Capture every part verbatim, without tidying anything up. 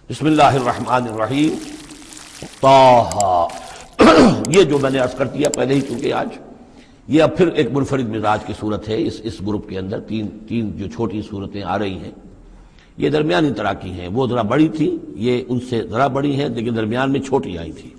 بسم اللہ الرحمن الرحیم طٰ یہ جو میں نے عرض کر دیا پہلے ہی، چونکہ آج یہ اب پھر ایک منفرد مزاج کی صورت ہے۔ اس اس گروپ کے اندر تین تین جو چھوٹی صورتیں آ رہی ہیں یہ درمیانی طرح کی ہیں، وہ ذرا بڑی تھی، یہ ان سے ذرا بڑی ہیں لیکن درمیان میں چھوٹی آئی تھی۔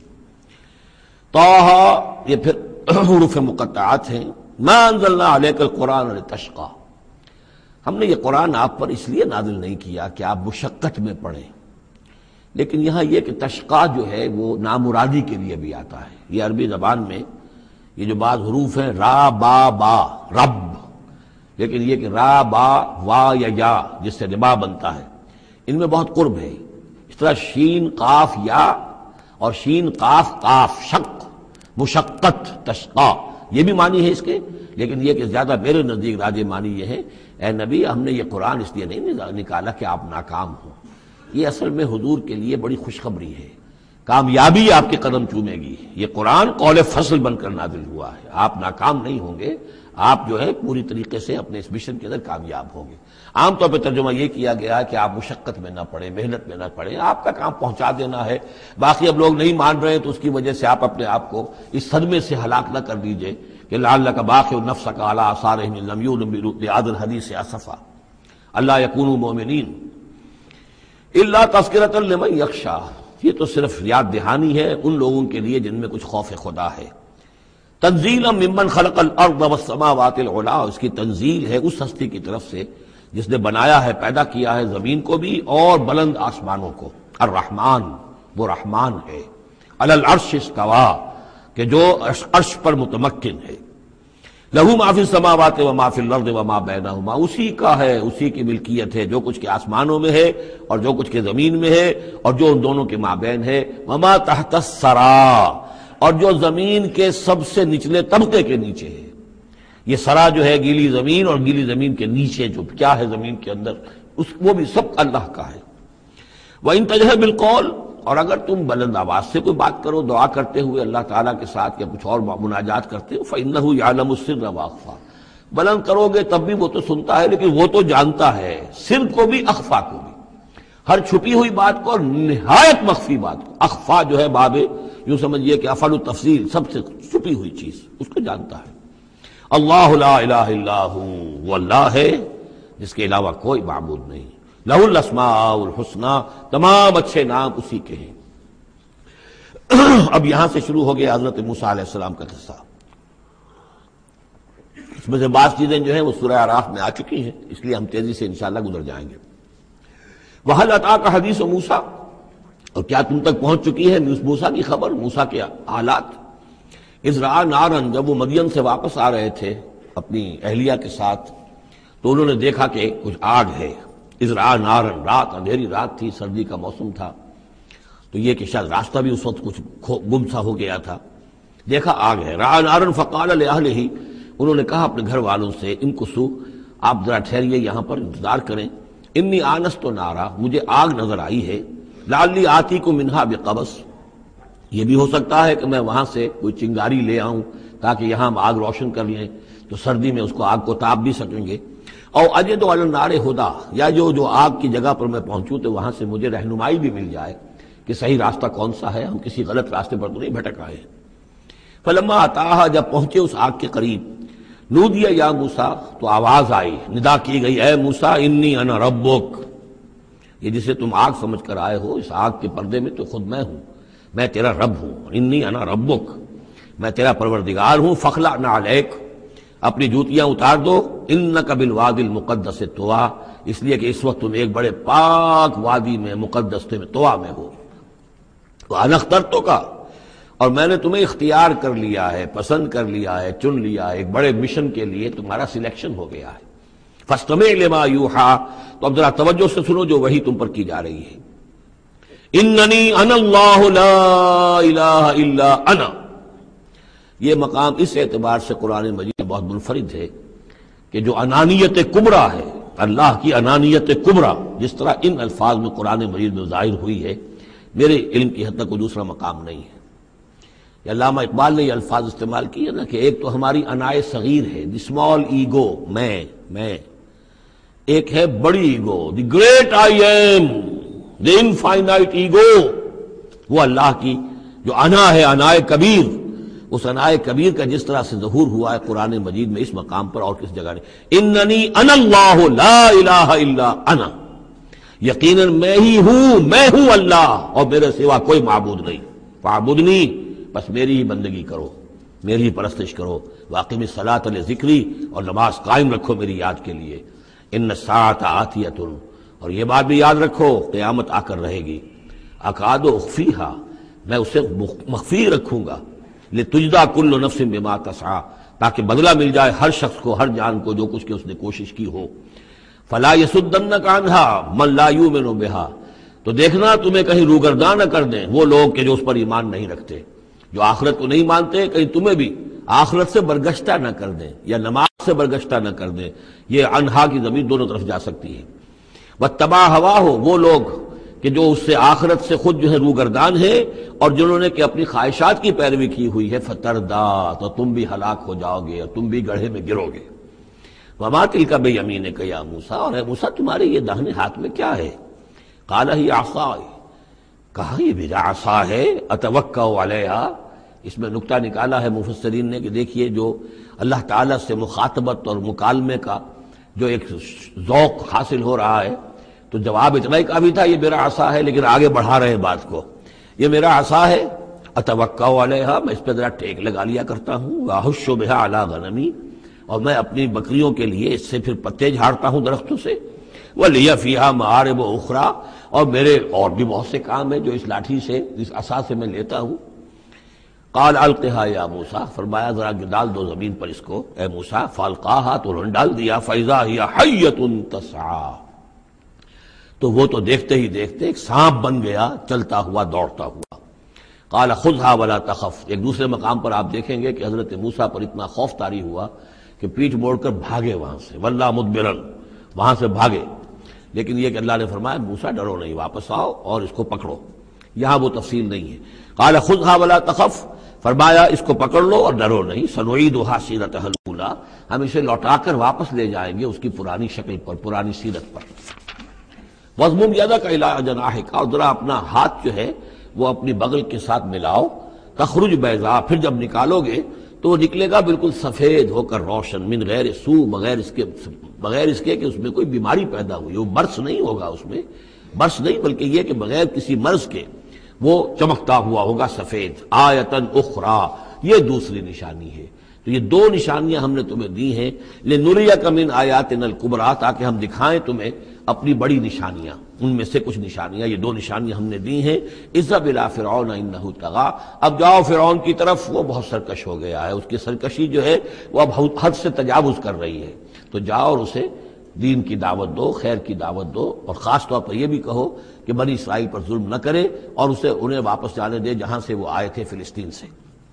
طٰ یہ پھر حروف مقطعات ہیں۔ ما انزلنا علیک القرآن لتشقی، ہم نے یہ قرآن آپ پر اس لیے نازل نہیں کیا کہ آپ مشقت میں پڑھیں، لیکن یہاں یہ کہ تشقیٰ جو ہے وہ نامرادی کے لیے بھی آتا ہے۔ یہ عربی زبان میں یہ جو بعض حروف ہیں را با با رب، لیکن یہ کہ را با وا یا یا جس سے ربا بنتا ہے، ان میں بہت قرب ہے۔ اس طرح شین قاف یا اور شین قاف قاف شق مشقت تشقیٰ، یہ بھی معنی ہے اس کے، لیکن یہ کہ زیادہ میرے نزدیک راجح معنی یہ ہے، اے نبی ہم نے یہ قرآن اس لیے نہیں نکالا کہ آپ ناکام ہوں، یہ اصل میں حضور کے لیے بڑی خوشخبری ہے، کامیابی آپ کے قدم چومے گی۔ یہ قرآن قول فصل بن کر نازل ہوا ہے، آپ ناکام نہیں ہوں گے، آپ جو ہے پوری طریقے سے اپنے اس مشن کے اندر کامیاب ہوں گے۔ عام طور پہ ترجمہ یہ کیا گیا کہ آپ مشقت میں نہ پڑیں، محنت میں نہ پڑیں، آپ کا کام پہنچا دینا ہے، باقی اب لوگ نہیں مان رہے تو اس کی وجہ سے آپ اپنے آپ کو اس صدمے سے ہلاک نہ کر دیجئے کہ لعلک باخع نفسک علی آثارہم ان لم یؤمنوا بہذا الحدیث اسفا الا یکونوا مؤمنین الا تذکرۃ لمن یخشی، یہ تو صرف یاد دہانی ہے ان لوگوں کے لیے جن میں کچھ خوف خدا ہے۔ تنزیلا ممن خلق الارض والسماوات العلی، اس کی تنزیل ہے اس ہستی کی طرف سے جس نے بنایا ہے، پیدا کیا ہے زمین کو بھی اور بلند آسمانوں کو۔ الرحمن، وہ رحمان ہے، علی العرش استویٰ، کہ جو عرش پر متمکن ہے۔ لہ ما فی السماوات وما فی الارض وما بینہما، اسی کا ہے، اسی کی ملکیت ہے جو کچھ کے آسمانوں میں ہے اور جو کچھ کے زمین میں ہے اور جو ان دونوں کے مابین ہے۔ وما تحت الثریٰ، اور جو زمین کے سب سے نچلے طبقے کے نیچے ہے۔ یہ سرا جو ہے گیلی زمین، اور گیلی زمین کے نیچے جو کیا ہے زمین کے اندر، اس وہ بھی سب اللہ کا ہے۔ وَإِن تَجْهَرْ بِالْقَوْلِ، اور اگر تم بلند آواز سے کوئی بات کرو دعا کرتے ہوئے اللہ تعالیٰ کے ساتھ یا کچھ اور مناجات کرتے ہو، فَإِنَّهُ يَعْلَمُ السِّرَّ وَأَخْفَى، بلند کرو گے تب بھی وہ تو سنتا ہے، لیکن وہ تو جانتا ہے سر کو بھی اخفا کو بھی، ہر چھپی ہوئی بات کو اور نہایت مخفی بات کو۔ اخفا جو ہے باب یوں سمجھیے کہ افعل التفصیل، سب سے چھپی ہوئی چیز اس کو جانتا ہے۔ اللہ لا الہ الا ہو، وہ اللہ ہے جس کے علاوہ کوئی معبود نہیں۔ لہ الاسماء الحسنی، تمام اچھے نام اسی کے ہیں۔ اب یہاں سے شروع ہو گیا حضرت موسیٰ علیہ السلام کا قصہ۔ اس میں سے بعض چیزیں جو ہیں وہ سورہ اعراف میں آ چکی ہیں، اس لیے ہم تیزی سے انشاءاللہ گزر جائیں گے۔ وَهَلْ أَتَاكَ حَدِيثُ موسیٰ، اور کیا تم تک پہنچ چکی ہے موسیٰ کی خبر، موسیٰ کے حالات۔ اذ رأى نارا، جب وہ مدین سے واپس آ رہے تھے اپنی اہلیہ کے ساتھ تو انہوں نے دیکھا کہ کچھ آگ ہے۔ اذ رأى نارا، رات اندھیری رات تھی، سردی کا موسم تھا، تو یہ کہ شاید راستہ بھی اس وقت کچھ گم سا ہو گیا تھا، دیکھا آگ ہے۔ رأى نارا فقال لأهله، انہوں نے کہا اپنے گھر والوں سے، امکثوا، آپ ذرا ٹھہریے یہاں پر انتظار کریں، انی آنست نارا، مجھے آگ نظر آئی ہے، لعلی آتیکم منہا بقبس، یہ بھی ہو سکتا ہے کہ میں وہاں سے کوئی چنگاری لے آؤں تاکہ یہاں ہم آگ روشن کر لیں تو سردی میں اس کو آگ کو تاپ بھی سکیں گے۔ اور اجد علی النار ہدی، یا جو جو آگ کی جگہ پر میں پہنچوں تو وہاں سے مجھے رہنمائی بھی مل جائے کہ صحیح راستہ کون سا ہے، ہم کسی غلط راستے پر تو نہیں بھٹک آئے۔ فلما اتاہا، جب پہنچے اس آگ کے قریب، نودی یا موسیٰ، تو آواز آئی، ندا کی گئی، اے موسیٰ انی انا ربک، یہ جسے تم آگ سمجھ کر آئے ہو، اس آگ کے پردے میں تو خود میں ہوں، میں تیرا رب ہوں، انی انا ربک، میں تیرا پروردگار ہوں۔ فخلع نعلیک، اپنی جوتیاں اتار دو، انک بالوادی المقدس طویٰ، اس لیے کہ اس وقت تم ایک بڑے پاک وادی میں مقدس میں طویٰ میں ہو۔ وانا اخترتک، اور میں نے تمہیں اختیار کر لیا ہے، پسند کر لیا ہے، چن لیا ہے، ایک بڑے مشن کے لیے تمہارا سلیکشن ہو گیا ہے۔ فاستمع لما یوحیٰ، تو اب ذرا توجہ سے سنو جو وحی تم پر کی جا رہی ہے۔ اننی انا اللہ لا الہ الا انا، یہ مقام اس اعتبار سے قرآن مجید بہت منفرد ہے کہ جو انانیت کبریٰ ہے، اللہ کی انانیت کبریٰ جس طرح ان الفاظ میں قرآن مجید میں ظاہر ہوئی ہے، میرے علم کی حد تک کوئی دوسرا مقام نہیں ہے۔ علامہ اقبال نے یہ الفاظ استعمال کیے نا کہ ایک تو ہماری انائے صغیر ہے، دی اسمال ایگو، میں میں ایک ہے بڑی ego, the great I am, the infinite ego، وہ اللہ کی جو انا ہے، انائے کبیر، اس انائے کبیر کا جس طرح سے ظہور ہوا ہے قرآن مجید میں اس مقام پر اور کس جگہ نہیں، اننی انا اللہ لا الہ الا انا، یقیناً میں ہی ہوں، میں ہوں اللہ اور میرے سوا کوئی معبود نہیں، فاعبدنی، بس میری ہی بندگی کرو، میری ہی پرستش کرو، واقم الصلاۃ لذکری، اور نماز قائم رکھو میری یاد کے لیے، ان الساعۃ آتیۃ، اور یہ بات بھی یاد رکھو قیامت آ کر رہے گی، اکاد اخفیہا، میں اسے مخفی رکھوں گا، لتجزا کل نفس بما تسعی، تاکہ بدلہ مل جائے ہر شخص کو، ہر جان کو جو کچھ کہ اس نے کوشش کی ہو، فلا یصدنک عنہا من لا یؤمن بہا، تو دیکھنا تمہیں کہیں روگرداں نہ کر دیں وہ لوگ کہ جو اس پر ایمان نہیں رکھتے، جو آخرت کو نہیں مانتے، کہیں تمہیں بھی آخرت سے برگشتہ نہ کر دیں یا نماز سے برگشتہ نہ کر دیں، یہ عنہا کی ضمیر دونوں طرف جا سکتی ہے، واتبع ہواہ، وہ لوگ کہ جو اس سے آخرت سے خود جو ہے روگردان ہے اور جنہوں نے کہ اپنی خواہشات کی پیروی کی ہوئی ہے، فتردا، تو تم بھی ہلاک ہو جاؤ گے اور تم بھی گڑھے میں گرو گے، وما تلک بیمینک یا موسیٰ، اور اے موسیٰ تمہارے یہ داہنے ہاتھ میں کیا ہے، قال ہی عصائی، کہا یہ میرا عصا ہے، اتوکا علیہا، اس میں نکتہ نکالا ہے مفسرین نے کہ دیکھیے جو اللہ تعالیٰ سے مخاطبت اور مکالمے کا جو ایک ذوق حاصل ہو رہا ہے، تو جواب اتنا ہی کافی تھا یہ میرا عصا ہے، لیکن آگے بڑھا رہے ہیں بات کو، یہ میرا عصا ہے، اتوکا علیہا، میں اس پہ ذرا ٹیک لگا لیا کرتا ہوں، واحش بہا علی غنمی، اور میں اپنی بکریوں کے لیے اس سے پھر پتے جھاڑتا ہوں درختوں سے، وَلِيَ فِيهَا مَعَارِبُ أُخْرَى، اور میرے اور بھی بہت سے کام ہیں جو اس لاٹھی سے، اس عصا سے میں لیتا ہوں، قال القها یا موسیٰ، فرمایا ذرا ڈال دو زمین پر اس کو اے موسیٰ، فالقاها، تو انہوں نے ڈال دیا، فَإِذَا هِيَ حَيَّةٌ تَسْعَىٰ، تو وہ تو دیکھتے ہی دیکھتے ایک سانپ بن گیا، چلتا ہوا دوڑتا ہوا، قال خذها ولا تخف، ایک دوسرے مقام پر آپ دیکھیں گے کہ حضرت موسیٰ پر اتنا خوف طاری ہوا کہ پیٹھ موڑ کر بھاگے وہاں سے، وَلَّا مُدْبِرًا، وہاں سے بھاگے، لیکن یہ کہ اللہ نے فرمایا موسیٰ ڈرو نہیں، واپس آؤ اور اس کو پکڑو، یہاں وہ تفصیل نہیں ہے، قال خذها ولا تخف، فرمایا اس کو پکڑ لو اور ڈرو نہیں، سنعیدها سیرتها الاولی، ہم اسے لوٹا کر واپس لے جائیں گے اس کی پرانی شکل پر، پرانی سیرت پر، وَاضْمُمْ يَدَكَ إِلَىٰ جَنَاحِكَ، اور ذرا اپنا ہاتھ جو ہے وہ اپنی بغل کے ساتھ ملاؤ، تخرج بیضاء، پھر جب نکالو گے تو وہ نکلے گا بالکل سفید ہو کر روشن، من غیر سو، بغیر اس کے بغیر اس کے کہ اس میں کوئی بیماری پیدا ہوئی، وہ برس نہیں ہوگا اس میں، برس نہیں بلکہ یہ کہ بغیر کسی مرض کے وہ چمکتا ہوا ہوگا سفید، آیتن اخری، یہ دوسری نشانی ہے، تو یہ دو نشانیاں ہم نے تمہیں دی ہیں، لنریک من آیاتنا الکبریٰ، تاکہ ہم دکھائیں تمہیں اپنی بڑی نشانیاں، ان میں سے کچھ نشانیاں، یہ دو نشانیاں ہم نے دی ہیں، اذهب الی فرعون انہ طغیٰ، اب جاؤ فرعون کی طرف، وہ بہت سرکش ہو گیا ہے، اس کی سرکشی جو ہے وہ اب حد سے تجاوز کر رہی ہے، تو جاؤ اور اسے دین کی دعوت دو، خیر کی دعوت دو، اور خاص طور پر یہ بھی کہو کہ بنی اسرائیل پر ظلم نہ کرے اور اسے انہیں واپس جانے دے جہاں سے وہ آئے تھے، فلسطین سے۔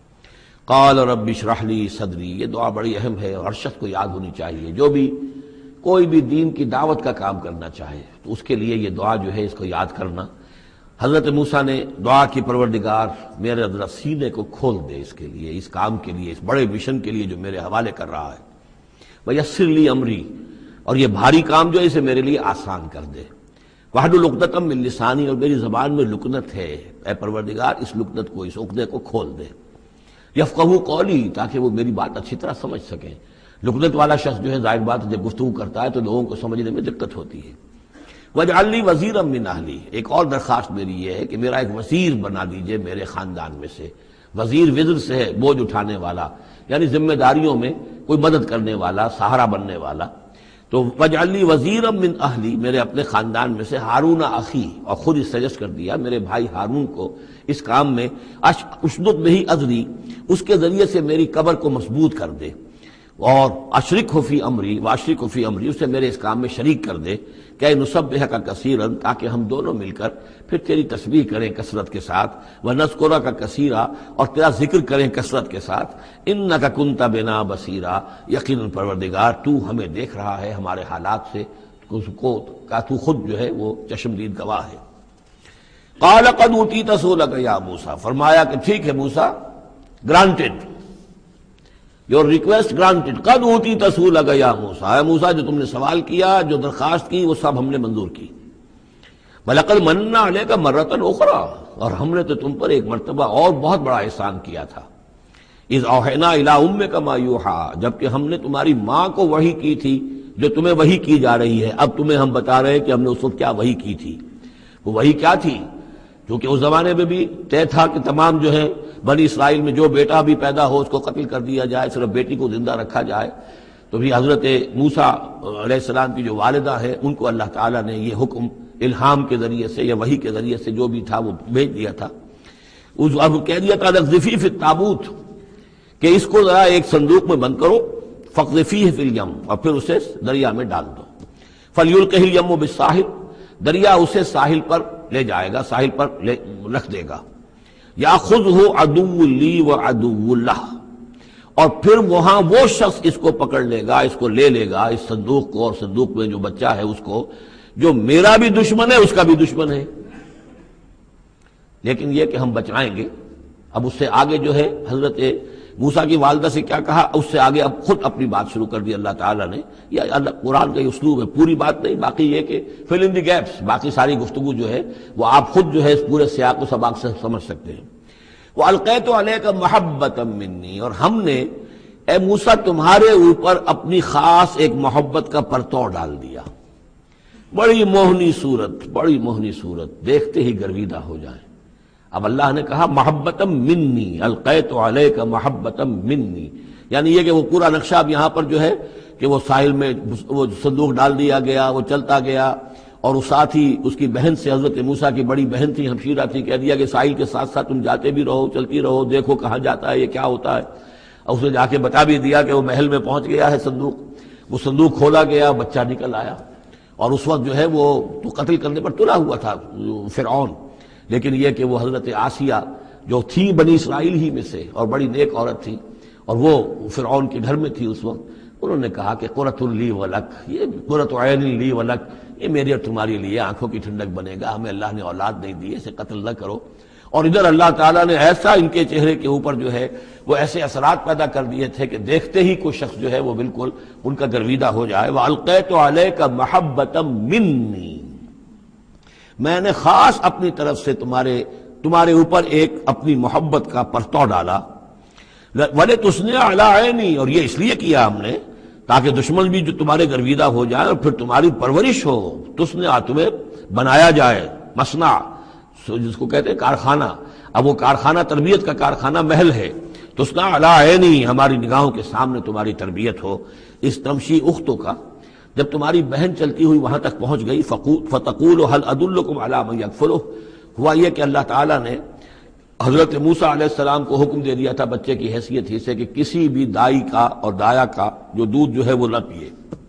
قال رب اشرح لی صدری، یہ دعا بڑی اہم ہے اور ہر شخص کو یاد ہونی چاہیے، جو بھی کوئی بھی دین کی دعوت کا کام کرنا چاہے تو اس کے لیے یہ دعا جو ہے اس کو یاد کرنا۔ حضرت موسیٰ نے دعا کی، پروردگار میرے ذرا سینے کو کھول دے اس کے لیے، اس کام کے لیے، اس بڑے مشن کے لیے جو میرے حوالے کر رہا ہے، وَيَسِّرْ لِي أَمْرِي، اور یہ بھاری کام جو ہے اسے میرے لیے آسان کر دے، وَاحْلُلْ عُقْدَةً مِّن لِّسَانِي، اور میری زبان میں لکنت ہے، اے پروردگار اس لکنت کو، اس عقدے کو کھول دے، یفقہوا قولی، تاکہ وہ میری بات اچھی طرح سمجھ سکیں، لکنت والا شخص جو ہے ظاہر بات جب گفتگو کرتا ہے تو لوگوں کو سمجھنے میں دقت ہوتی ہے۔ وَاجْعَلْ لِي وَزِيرًا مِّنْ أَهْلِي، ایک اور درخواست میری یہ ہے کہ میرا ایک وزیر بنا دیجئے میرے خاندان میں سے، وزیر وزر سے ہے بوجھ اٹھانے والا، یعنی ذمہ داریوں میں کوئی مدد کرنے والا، سہارا بننے والا، تو وَاجْعَلْ لِي وَزِيرًا مِّنْ أَهْلِي، میرے اپنے خاندان میں سے، ہارون اخی، اور خود اس سجسٹ کر دیا میرے بھائی ہارون کو اس کام میں، اشدد بہ اذری، اس کے ذریعے سے میری قبر کو مضبوط کر دے، اور اشرک فی امری، واشرک فی امری، اسے میرے اس کام میں شریک کر دے، کہ نسبحک کثیرا، تاکہ ہم دونوں مل کر پھر تیری تسبیح کریں کثرت کے ساتھ، ونذکرک کثیرا، اور تیرا ذکر کریں کثرت کے ساتھ، انک کنت بنا بصیرا، یقیناً پروردگار تو ہمیں دیکھ رہا ہے ہمارے حالات سے، اس کو کا تو خود جو ہے وہ چشمدید گواہ ہے۔ قال قد اوتیت سؤلک یا موسیٰ، فرمایا کہ ٹھیک ہے موسیٰ، گرانٹڈ، یور ریکویسٹ گرانٹڈ، قد اوتیت سؤلک یا موسیٰ، اے موسیٰ جو تم نے سوال کیا، جو درخواست کی، وہ سب ہم نے منظور کی، وَلَقَدْ مَنَّا عَلَيْكَ مَرَّةً أُخْرَىٰ، اور ہم نے تو تم پر ایک مرتبہ اور بہت بڑا احسان کیا تھا. اِذْ أَوْحَيْنَا إِلَىٰ أُمِّكَ مَا يُوحَىٰ، جبکہ ہم نے تمہاری ماں کو وحی کی تھی جو تمہیں وحی کی جا رہی ہے. اب تمہیں ہم بتا رہے ہیں کہ ہم نے اس وقت کیا وحی کی تھی. وہ وحی کیا تھی؟ کیونکہ اس زمانے میں بھی طے تھا کہ تمام جو ہے بنی اسرائیل میں جو بیٹا بھی پیدا ہو اس کو قتل کر دیا جائے، صرف بیٹی کو زندہ رکھا جائے. تو بھی حضرت موسیٰ علیہ السلام کی جو والدہ ہے ان کو اللہ تعالیٰ نے یہ حکم الہام کے ذریعے سے یا وحی کے ذریعے سے جو بھی تھا وہ بھیج دیا تھا. اس اب کہہ دیا تھا اقذفیہ فی التابوت، کہ اس کو ذرا ایک صندوق میں بند کرو، فاقذفیہ فی الیم، اور پھر اسے دریا میں ڈال دو. فلیلقہ الیم بالساحل، دریا اسے ساحل پر لے جائے گا، ساحل پر لے رکھ دے گا. یاخذہ عدو لی وعدو لہ، اور پھر وہاں وہ شخص اس کو پکڑ لے گا، اس کو لے لے گا، اس صندوق کو، اور صندوق میں جو بچہ ہے اس کو، جو میرا بھی دشمن ہے اس کا بھی دشمن ہے. لیکن یہ کہ ہم بچائیں گے. اب اس سے آگے جو ہے حضرت موسیٰ کی والدہ سے کیا کہا، اس سے آگے اب خود اپنی بات شروع کر دی اللہ تعالیٰ نے. یا اللہ قرآن کا یہ اسلوب ہے، پوری بات نہیں، باقی یہ کہ فل ان دی گیپس، باقی ساری گفتگو جو ہے وہ آپ خود جو ہے اس پورے سیاق و سباق سے سمجھ سکتے ہیں. وَأَلْقَيْتُ عَلَيْكَ مَحَبَّةً مِّنِّي، اور ہم نے اے موسیٰ تمہارے اوپر اپنی خاص ایک محبت کا پرتو ڈال دیا. بڑی موہنی صورت، بڑی موہنی صورت، دیکھتے ہی گرویدہ ہو جائیں. اب اللہ نے کہا محبتم منی، القیت علیک محبتم منی، یعنی یہ کہ وہ پورا نقشہ اب یہاں پر جو ہے کہ وہ ساحل میں وہ صندوق ڈال دیا گیا، وہ چلتا گیا، اور اس ساتھ ہی اس کی بہن سے، حضرت موسیٰ کی بڑی بہن تھی، ہمشیرہ تھی، کہہ دیا کہ ساحل کے ساتھ ساتھ تم جاتے بھی رہو، چلتی رہو، دیکھو کہاں جاتا ہے، یہ کیا ہوتا ہے. اور اس نے جا کے بتا بھی دیا کہ وہ محل میں پہنچ گیا ہے صندوق. وہ صندوق کھولا گیا، بچہ نکل آیا، اور اس وقت جو ہے وہ تو قتل کرنے پر تلا ہوا تھا فرعون. لیکن یہ کہ وہ حضرت آسیہ جو تھی بنی اسرائیل ہی میں سے اور بڑی نیک عورت تھی، اور وہ فرعون کے گھر میں تھی اس وقت، انہوں نے کہا کہ قرۃ لی ولک، یہ قرۃ عین لی ولک، یہ میری اور تمہاری لیے آنکھوں کی ٹھنڈک بنے گا، ہمیں اللہ نے اولاد نہیں دی، اسے قتل نہ کرو. اور ادھر اللہ تعالیٰ نے ایسا ان کے چہرے کے اوپر جو ہے وہ ایسے اثرات پیدا کر دیے تھے کہ دیکھتے ہی کوئی شخص جو ہے وہ بالکل ان کا گرویدہ ہو جائے. وَأَلْقَيْتُ عَلَيْكَ مَحَبَّةً مِّنِّي، میں نے خاص اپنی طرف سے تمہارے تمہارے اوپر ایک اپنی محبت کا پرتو ڈالا. وَلِتُصْنِعَ عَلَىٰ عَيْنِي، اور یہ اس لیے کیا ہم نے تاکہ دشمن بھی جو تمہارے گرویدہ ہو جائے اور پھر تمہاری پرورش ہو. تصنع، تمہیں بنایا جائے، مصنع جس کو کہتے ہیں کارخانہ. اب وہ کارخانہ تربیت کا کارخانہ محل ہے. تصنع علی عینی، ہماری نگاہوں کے سامنے تمہاری تربیت ہو. اس تمشی اختوں کا، جب تمہاری بہن چلتی ہوئی وہاں تک پہنچ گئی، فتقول هل ادلکم علی من یکفلہ، ہوا یہ کہ اللہ تعالیٰ نے حضرت موسیٰ علیہ السلام کو حکم دے دیا تھا بچے کی حیثیت ہی سے کہ کسی بھی دائی کا اور دایا کا جو دودھ جو ہے وہ نہ پیے.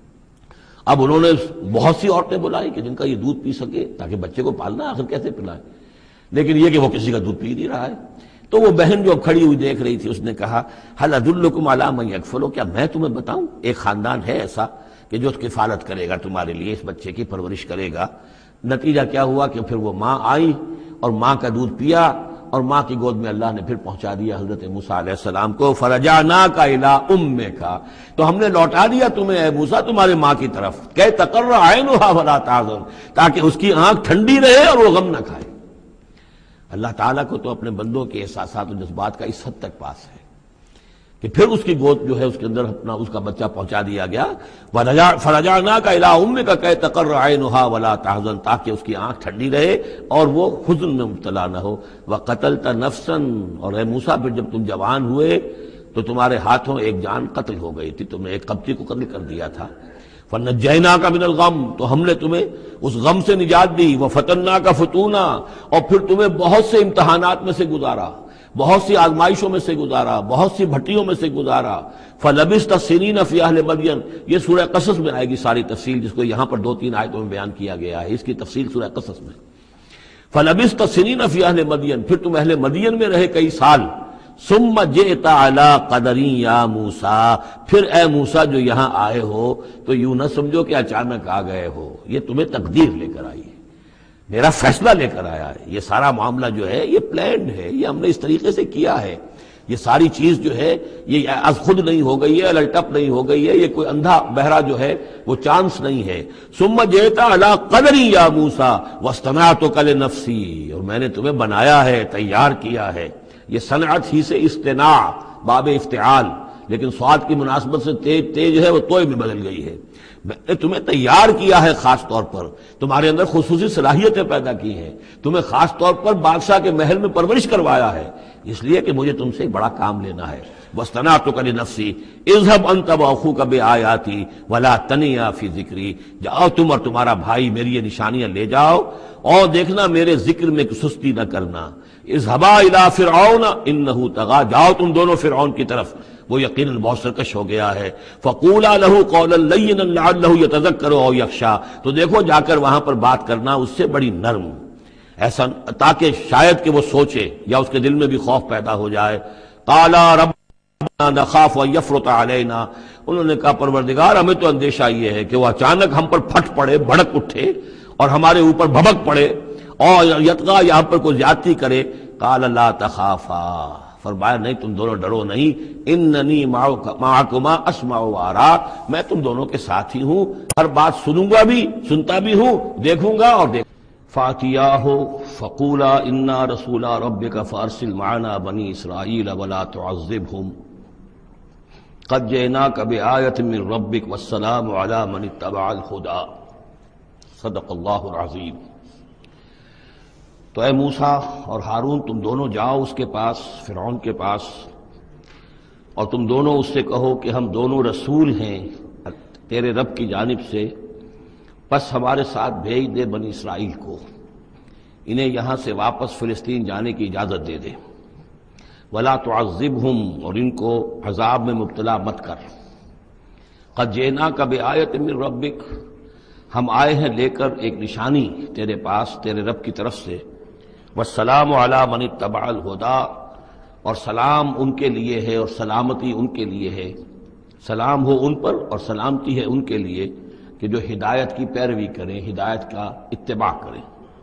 اب انہوں نے بہت سی عورتیں بلائی کہ جن کا یہ دودھ پی سکے تاکہ بچے کو پالنا آخر کیسے پلائے، لیکن یہ کہ وہ کسی کا دودھ پی نہیں رہا ہے. تو وہ بہن جو اب کھڑی ہوئی دیکھ رہی تھی اس نے کہا هل ادلکم علی من یکفلہ، کیا میں تمہیں بتاؤں ایک خاندان ہے ایسا کہ جو کفالت کرے گا تمہارے لیے، اس بچے کی پرورش کرے گا. نتیجہ کیا ہوا کہ پھر وہ ماں آئی اور ماں کا دودھ پیا، اور ماں کی گود میں اللہ نے پھر پہنچا دیا حضرت موسیٰ علیہ السلام کو. فرجعناک الی امک، تو ہم نے لوٹا دیا تمہیں اے موسیٰ تمہارے ماں کی طرف، کہ تقر عینھا ولا تحزن، تاکہ اس کی آنکھ ٹھنڈی رہے اور وہ غم نہ کھائے. اللہ تعالیٰ کو تو اپنے بندوں کے احساسات و جذبات کا اس حد تک پاس ہے کہ پھر اس کی گود جو ہے اس کے اندر اپنا اس کا بچہ پہنچا دیا گیا. فرجعناک الی امک کہ تقر عینھا ولا تحزن، تاکہ اس کی آنکھ ٹھنڈی رہے اور وہ حزن میں مبتلا نہ ہو. وقتلت نفسا، اور اے موسیٰ پھر جب تم جوان ہوئے تو تمہارے ہاتھوں ایک جان قتل ہو گئی تھی، تم نے ایک قبطی کو قتل کر دیا تھا. فنجیناک من الغم، تو ہم نے تمہیں اس غم سے نجات دی. وفتناک فتونا، اور پھر تمہیں بہت سے امتحانات میں سے گزارا، بہت سی آزمائشوں میں سے گزارا، بہت سی بھٹیوں میں سے گزارا. فلبثت سنین فی اہل مدین، یہ سورہ قصص میں آئے گی ساری تفصیل، جس کو یہاں پر دو تین آیتوں میں بیان کیا گیا ہے، اس کی تفصیل سورہ قصص میں. فلبثت سنین فی اہل مدین، پھر تم اہل مدین میں رہے کئی سال. ثم جئت علی قدری یا موسیٰ، پھر اے موسیٰ جو یہاں آئے ہو تو یوں نہ سمجھو کہ اچانک آ گئے ہو، یہ تمہیں تقدیر لے کر آئی ہے، میرا فیصلہ لے کر آیا ہے. یہ سارا معاملہ جو ہے یہ پلانڈ ہے، یہ ہم نے اس طریقے سے کیا ہے یہ ساری چیز جو ہے یہ از خود نہیں ہو گئی ہے، الٹپ نہیں ہو گئی ہے، یہ کوئی اندھا بہرا جو ہے وہ چانس نہیں ہے۔ ثم جئت علی قدری یا موسیٰ واصطنعتک لنفسی، اور میں نے تمہیں بنایا ہے، تیار کیا ہے۔ یہ صنعت ہی سے اصطناع باب افتعال، لیکن سواد کی مناسبت سے تیز تیز ہے وہ توئے میں بدل گئی ہے۔ میں نے تمہیں تیار کیا ہے، خاص طور پر تمہارے اندر خصوصی صلاحیتیں پیدا کی ہیں، تمہیں خاص طور پر بادشاہ کے محل میں پرورش کروایا ہے، اس لیے کہ مجھے تم سے ایک بڑا کام لینا ہے۔ واصطنعتک لنفسی اذهب انت واخوک بآیاتی ولا تنیا فی ذکری، جاؤ تم اور تمہارا بھائی میری یہ نشانیاں لے جاؤ اور دیکھنا میرے ذکر میں سستی نہ کرنا۔ اذهبا الی فرعون انہ طغی، جاؤ تم دونوں فرعون کی طرف، وہ یقیناً بہت سرکش ہو گیا ہے۔ فقولا لہ قولا لینا لعلہ یتذکر او یخشی، تو دیکھو جا کر وہاں پر بات کرنا اس سے بڑی نرم، ایسا تاکہ شاید کہ وہ سوچے یا اس کے دل میں بھی خوف پیدا ہو جائے۔ قالا ربنا نخاف ان یفرط علینا، انہوں نے کہا پروردگار ہمیں تو اندیشہ یہ ہے کہ وہ اچانک ہم پر پھٹ پڑے، بھڑک اٹھے اور ہمارے اوپر بھبک پڑے اور یطغی یا ہم پر کوئی زیادتی کرے۔ قال لا تخافا، فرمایا نہیں تم دونوں ڈرو نہیں، اننی معکما اسمع و ارا، میں تم دونوں کے ساتھ ہی ہوں، ہر بات سنوں گا بھی، سنتا بھی ہوں، دیکھوں گا اور دیکھ۔ فاتیاہ فقولا انا رسول ربک فارسل معنا بنی اسرائیل ولا تعذبهم قد جئناک بآیۃ من ربک والسلام علی من اتبع الہدی، صدق اللہ العظیم۔ تو اے موسیٰ اور ہارون تم دونوں جاؤ اس کے پاس، فرعون کے پاس، اور تم دونوں اس سے کہو کہ ہم دونوں رسول ہیں تیرے رب کی جانب سے، بس ہمارے ساتھ بھیج دے بنی اسرائیل کو، انہیں یہاں سے واپس فلسطین جانے کی اجازت دے دے۔ ولا تعذبهم، اور ان کو عذاب میں مبتلا مت کر۔ قد جئناک بآیۃ من ربک، ہم آئے ہیں لے کر ایک نشانی تیرے پاس تیرے رب کی طرف سے۔ والسلام علی من اتبع الہدی، اور سلام ان کے لیے ہے اور سلامتی ان کے لیے ہے، سلام ہو ان پر اور سلامتی ہے ان کے لیے کہ جو ہدایت کی پیروی کریں، ہدایت کا اتباع کریں۔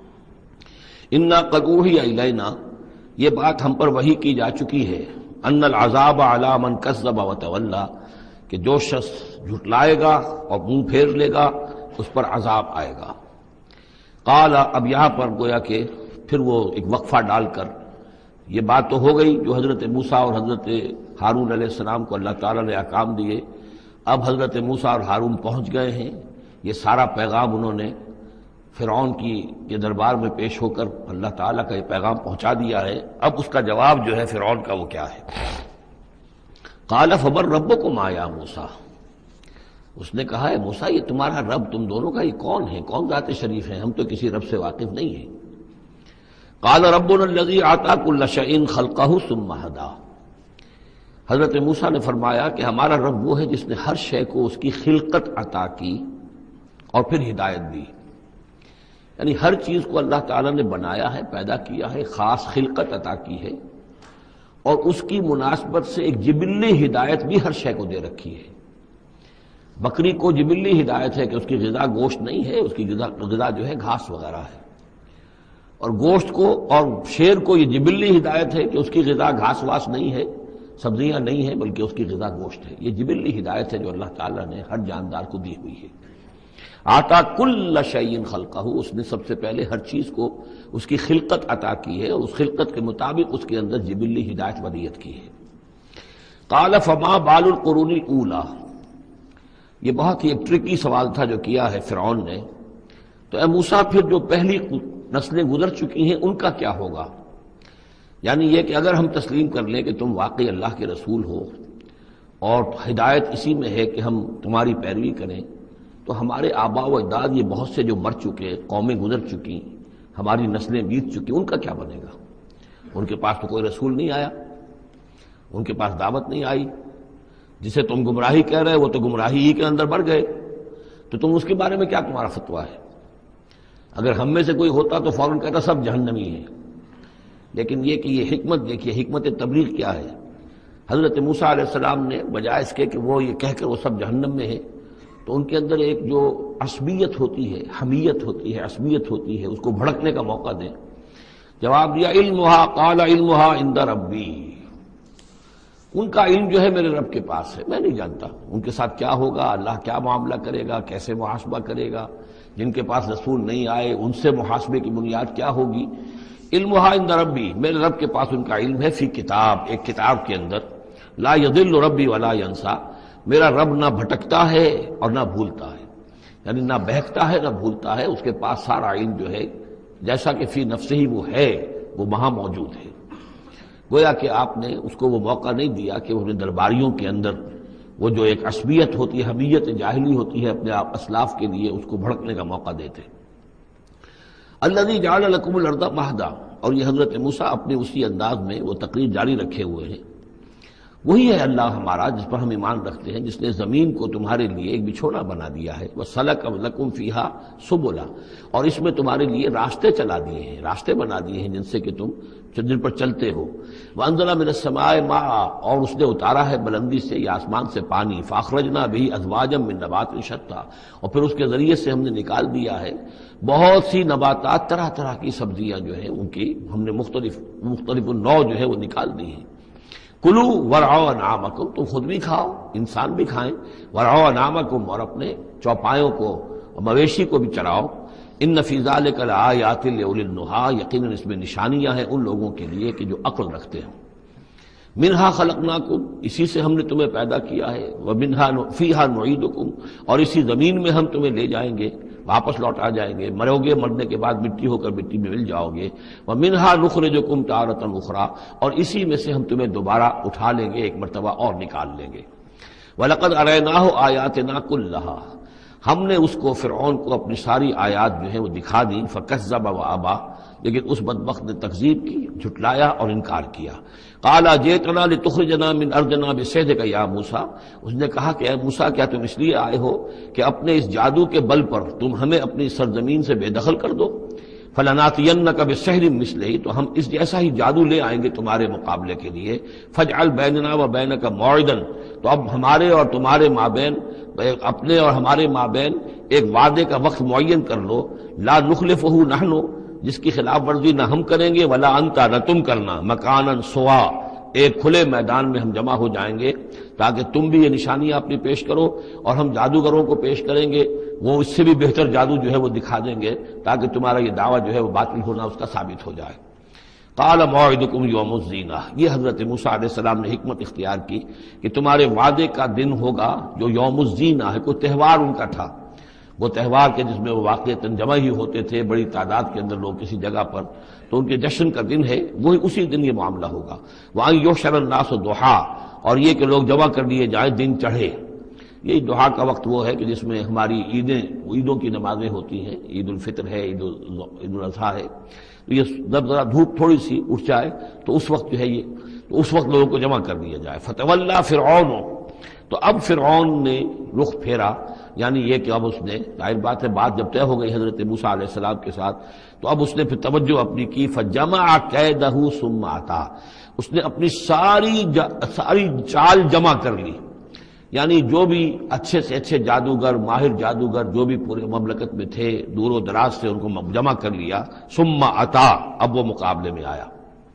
انا قد اوحی الینا، یہ بات ہم پر وحی کی جا چکی ہے، ان العذاب علی من کذب وتولی، کہ جو شخص جھٹلائے گا اور منہ پھیر لے گا اس پر عذاب آئے گا۔ قال، اب یہاں پر گویا کہ پھر وہ ایک وقفہ ڈال کر یہ بات تو ہو گئی جو حضرت موسیٰ اور حضرت ہارون علیہ السلام کو اللہ تعالیٰ نے احکام دیے، اب حضرت موسیٰ اور ہارون پہنچ گئے ہیں، یہ سارا پیغام انہوں نے فرعون کی یہ دربار میں پیش ہو کر اللہ تعالیٰ کا یہ پیغام پہنچا دیا ہے۔ اب اس کا جواب جو ہے فرعون کا وہ کیا ہے؟ قال فمن ربکم یا موسیٰ، اس نے کہا ہے موسیٰ یہ تمہارا رب تم دونوں کا یہ کون ہے، کون ذات شریف ہے، ہم تو کسی رب سے واقف نہیں ہیں۔ قال ربنا الذی اعطی کل شیء خلقہ ثم ہدی، حضرت موسیٰ نے فرمایا کہ ہمارا رب وہ ہے جس نے ہر شے کو اس کی خلقت عطا کی اور پھر ہدایت دی، یعنی ہر چیز کو اللہ تعالیٰ نے بنایا ہے، پیدا کیا ہے، خاص خلقت عطا کی ہے، اور اس کی مناسبت سے ایک جبلی ہدایت بھی ہر شے کو دے رکھی ہے۔ بکری کو جبلی ہدایت ہے کہ اس کی غذا گوشت نہیں ہے، اس کی غذا غذا جو ہے گھاس وغیرہ ہے، اور گوشت کو اور شیر کو یہ جبلی ہدایت ہے کہ اس کی غذا گھاس واس نہیں ہے، سبزیاں نہیں ہیں، بلکہ اس کی غذا گوشت ہے۔ یہ جبلی ہدایت ہے جو اللہ تعالیٰ نے ہر جاندار کو دی ہوئی ہے۔ آتا کل شیء خلقہ، اس نے سب سے پہلے ہر چیز کو اس کی خلقت عطا کی ہے اور اس خلقت کے مطابق اس کے اندر جبلی ہدایت ودیت کی ہے۔ قال فما بال القرون الاولی، یہ بہت ہی ایک ٹرکی سوال تھا جو کیا ہے فرعون نے۔ تو اے موسیٰ پھر جو پہلی نسلیں گزر چکی ہیں ان کا کیا ہوگا؟ یعنی یہ کہ اگر ہم تسلیم کر لیں کہ تم واقعی اللہ کے رسول ہو اور ہدایت اسی میں ہے کہ ہم تمہاری پیروی کریں، تو ہمارے آباء و اجداد یہ بہت سے جو مر چکے، قومیں گزر چکی، ہماری نسلیں بیت چکی، ان کا کیا بنے گا؟ ان کے پاس تو کوئی رسول نہیں آیا، ان کے پاس دعوت نہیں آئی، جسے تم گمراہی کہہ رہے وہ تو گمراہی ہی کے اندر بڑھ گئے، تو تم اس کے بارے میں کیا تمہارا فتویٰ ہے؟ اگر ہم میں سے کوئی ہوتا تو فوراً کہتا سب جہنمی ہیں، لیکن یہ کہ یہ حکمت دیکھیے، حکمت تبلیغ کیا ہے۔ حضرت موسیٰ علیہ السلام نے بجائے اس کے کہ وہ یہ کہہ کر وہ سب جہنم میں ہیں، تو ان کے اندر ایک جو عصبیت ہوتی ہے، حمیت ہوتی ہے، عصبیت ہوتی ہے، اس کو بھڑکنے کا موقع دیں۔ جواب دیا علمھا، قال علمھا عند ربی، ان کا علم جو ہے میرے رب کے پاس ہے، میں نہیں جانتا ان کے ساتھ کیا ہوگا، اللہ کیا معاملہ کرے گا، کیسے محاسبہ کرے گا، جن کے پاس رسول نہیں آئے ان سے محاسبے کی بنیاد کیا ہوگی۔ علمھا عند ربی، میرے رب کے پاس ان کا علم ہے، فی کتاب، ایک کتاب کے اندر، لا یضل ربی ولا ینسا، میرا رب نہ بھٹکتا ہے اور نہ بھولتا ہے، یعنی نہ بہکتا ہے نہ بھولتا ہے، اس کے پاس سارا علم جو ہے جیسا کہ فی نفسہ ہی وہ ہے وہ وہاں موجود ہے۔ گویا کہ آپ نے اس کو وہ موقع نہیں دیا کہ وہ اپنے درباریوں کے اندر وہ جو ایک عصبیت ہوتی ہے، حمیت جاہلی ہوتی ہے اپنے اسلاف کے لیے، اس کو بھڑکنے کا موقع دیتے۔ الذی جعل لکم الارض مہدا، اور یہ حضرت موسیٰ اپنے اسی انداز میں وہ تقریر جاری رکھے ہوئے ہیں، وہی ہے اللہ ہمارا جس پر ہم ایمان رکھتے ہیں، جس نے زمین کو تمہارے لیے ایک بچھونا بنا دیا ہے، وَسَلَكَ لَكُمْ فِيهَا سُبُلًا، اور اس میں تمہارے لیے راستے چلا دیے ہیں، راستے بنا دیے ہیں جن سے کہ تم جن پر چلتے ہو۔ وَأَنزَلَ مِنَ السَّمَاءِ مَاءً، اور اس نے اتارا ہے بلندی سے یا آسمان سے پانی، فَأَخْرَجْنَا بِهِ أَزْوَاجًا مِّن نَبَاتٍ شَتَّىٰ، اور پھر اس کے ذریعے سے ہم نے نکال دیا ہے بہت سی نباتات، طرح طرح کی سبزیاں جو ہیں ان کی ہم نے مختلف مختلف نوع جو ہے وہ نکال دی ہیں۔ کلو ورعوا انعامکم، تم خود بھی کھاؤ، انسان بھی کھائیں، ورعوا انعامکم، اور اپنے چوپایوں کو مویشی کو بھی چراؤ۔ ان فی ذلک لآیات لأولی النہی، یقیناً اس میں نشانیاں ہیں ان لوگوں کے لیے کہ جو عقل رکھتے ہیں۔ منہا خلقناکم، اسی سے ہم نے تمہیں پیدا کیا ہے، ومنہا فیہا نعیدکم، اور اسی زمین میں ہم تمہیں لے جائیں گے، واپس لوٹ آ جائیں گے، مرو گے، مرنے کے بعد مٹی ہو کر مٹی میں مل جاؤ گے۔ ومنہا نخرجکم تارۃ اخری، اور اسی میں سے ہم تمہیں دوبارہ اٹھا لیں گے، ایک مرتبہ اور نکال لیں گے۔ وَلَقَدْ أَرَيْنَاهُ آيَاتِنَا كُلَّهَا، ہم نے اس کو فرعون کو اپنی ساری آیات جو ہیں وہ دکھا دی، فَكَذَّبَ وَأَبَى، لیکن اس بدبخت نے تکذیب کی، جھٹلایا اور انکار کیا۔ قَالَ جِئْتَنَا لِتُخْرِجَنَا مِنْ أَرْضِنَا بِسِحْرِكَ يَا موسیٰ، اس نے کہا کہ اے موسیٰ کیا تم اس لیے آئے ہو کہ اپنے اس جادو کے بل پر تم ہمیں اپنی سرزمین سے بے دخل کر دو؟ فَلَنَأْتِيَنَّكَ بِسِحْرٍ مِّثْلِهِ، تو ہم اس جیسا ہی جادو لے آئیں گے تمہارے مقابلے کے لیے۔ فَاجْعَلْ بَيْنَنَا وَبَيْنَكَ مَوْعِدًا، تو اب ہمارے اور تمہارے مابین، اپنے اور ہمارے مابین ایک وعدے کا وقت معین کر لو، لا نخلفہ نحن، جس کی خلاف ورزی نہ ہم کریں گے، ولا انت، نہ تم کرنا، مکانن سوا، ایک کھلے میدان میں ہم جمع ہو جائیں گے تاکہ تم بھی یہ نشانیاں اپنی پیش کرو اور ہم جادوگروں کو پیش کریں گے، وہ اس سے بھی بہتر جادو جو ہے وہ دکھا دیں گے تاکہ تمہارا یہ دعویٰ جو ہے وہ باطل ہونا اس کا ثابت ہو جائے۔ قال موعدکم یوم الزینہ، یہ حضرت موسیٰ علیہ السلام نے حکمت اختیار کی کہ تمہارے وعدے کا دن ہوگا جو یوم الزینہ ہے، کوئی تہوار ان کا تھا، وہ تہوار کے جس میں وہ واقعتاً جمع ہی ہوتے تھے بڑی تعداد کے اندر لوگ کسی جگہ پر، تو ان کے جشن کا دن ہے، وہی اسی دن یہ معاملہ ہوگا۔ وَأَن يُحْشَرَ النَّاسُ ضُحًى، اور یہ کہ لوگ جمع کر لیے جائیں دن چڑھے۔ یہ دعا کا وقت وہ ہے کہ جس میں ہماری عیدیں عیدوں کی نمازیں ہوتی ہیں، عید الفطر ہے، عید عید الاضحیٰ ہے، تو یہ جب ذرا دھوپ تھوڑی سی اٹھ جائے تو اس وقت جو ہے یہ تو اس وقت لوگوں کو جمع کر دیا جائے۔ فَتَوَلَّىٰ فِرْعَوْنُ، تو اب فرعون نے رخ پھیرا، یعنی یہ کہ اب اس نے، ظاہر بات ہے بات جب طے ہو گئی حضرت موسیٰ علیہ السلام کے ساتھ، تو اب اس نے پھر توجہ اپنی کی، فَجَمَعَ كَيْدَهُ ثُمَّ أَتَىٰ، اس نے اپنی ساری جا ساری چال جمع کر لی، یعنی جو بھی اچھے سے اچھے جادوگر، ماہر جادوگر جو بھی پورے مملکت میں تھے دور و دراز سے ان کو جمع کر لیا۔ ثُمَّ أَتَىٰ، اب وہ مقابلے میں آیا۔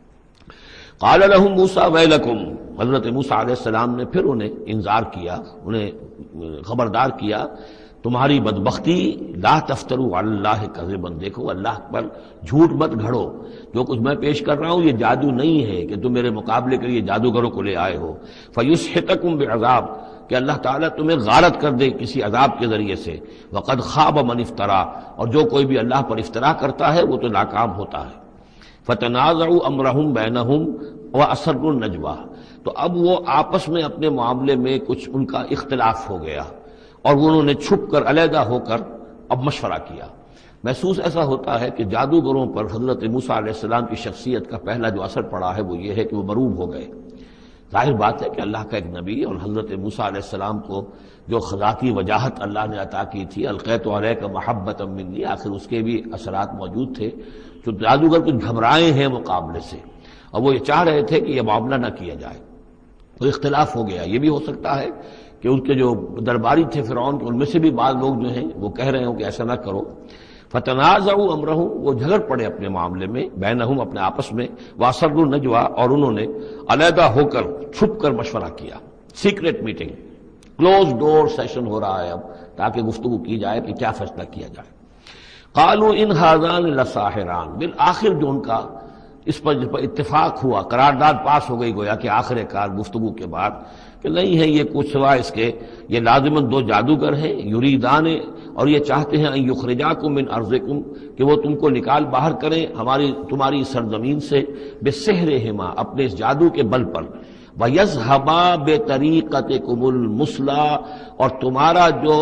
قال لهم موسیٰ ویلکم، حضرت موسیٰ علیہ السلام نے پھر انہیں انذار کیا، انہیں خبردار کیا، تمہاری بدبختی، لا تفتروا علی اللہ کذبا، دیکھو اللہ پر جھوٹ مت گھڑو، جو کچھ میں پیش کر رہا ہوں یہ جادو نہیں ہے کہ تم میرے مقابلے کے لیے جادوگروں کو لے آئے ہو۔ فیسحتکم بعذاب، کہ اللہ تعالیٰ تمہیں غارت کر دے کسی عذاب کے ذریعے سے۔ وقد خاب من افترا، اور جو کوئی بھی اللہ پر افترا کرتا ہے وہ تو ناکام ہوتا ہے۔ فتنازعوا امرهم بینہم واسروا النجوى، تو اب وہ آپس میں اپنے معاملے میں کچھ ان کا اختلاف ہو گیا اور وہ انہوں نے چھپ کر علیحدہ ہو کر اب مشورہ کیا۔ محسوس ایسا ہوتا ہے کہ جادوگروں پر حضرت موسیٰ علیہ السلام کی شخصیت کا پہلا جو اثر پڑا ہے وہ یہ ہے کہ وہ مروب ہو گئے۔ ظاہر بات ہے کہ اللہ کا ایک نبی اور حضرت موسیٰ علیہ السلام کو جو ذاتی وجاہت اللہ نے عطا کی تھی، القیت علیک محبۃ منی، آخر اس کے بھی اثرات موجود تھے، جو جادوگر کچھ گھبرائے ہیں مقابلے سے اور وہ یہ چاہ رہے تھے کہ یہ معاملہ نہ کیا جائے، تو اختلاف ہو گیا۔ یہ بھی ہو سکتا ہے کہ ان کے جو درباری تھے فرعون کے، ان میں سے بھی بعض لوگ جو ہیں وہ کہہ رہے ہوں کہ ایسا نہ کرو۔ فتنازعوا امرهم، وہ جھگڑ پڑے اپنے معاملے میں، بینہم اپنے آپس میں، واسروا النجوى، اور انہوں نے علیحدہ ہو کر چھپ کر مشورہ کیا، secret meeting, close door session ہو رہا ہے اب، تاکہ گفتگو کی جائے کہ کیا فیصلہ کیا جائے۔ قالوا ان هذان لساحران، بالآخر جو ان کا اس پر جس پر اتفاق ہوا، قرارداد پاس ہو گئی گویا کہ آخر کار گفتگو کے بعد، کہ نہیں ہے یہ کچھ سوا اس کے، یہ لازماً دو جادوگر ہیں، یریدان، اور یہ چاہتے ہیں ان یخرجاکم من ارضکم، کہ وہ تم کو نکال باہر کریں ہماری تمہاری سرزمین سے، بسحرہما، اپنے اس جادو کے بل پر، ویذھبا بطریقتکم المثلی، اور تمہارا جو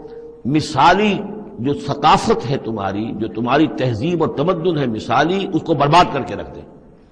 مثالی جو ثقافت ہے تمہاری، جو تمہاری تہذیب اور تمدن ہے مثالی، اس کو برباد کر کے رکھ دیں۔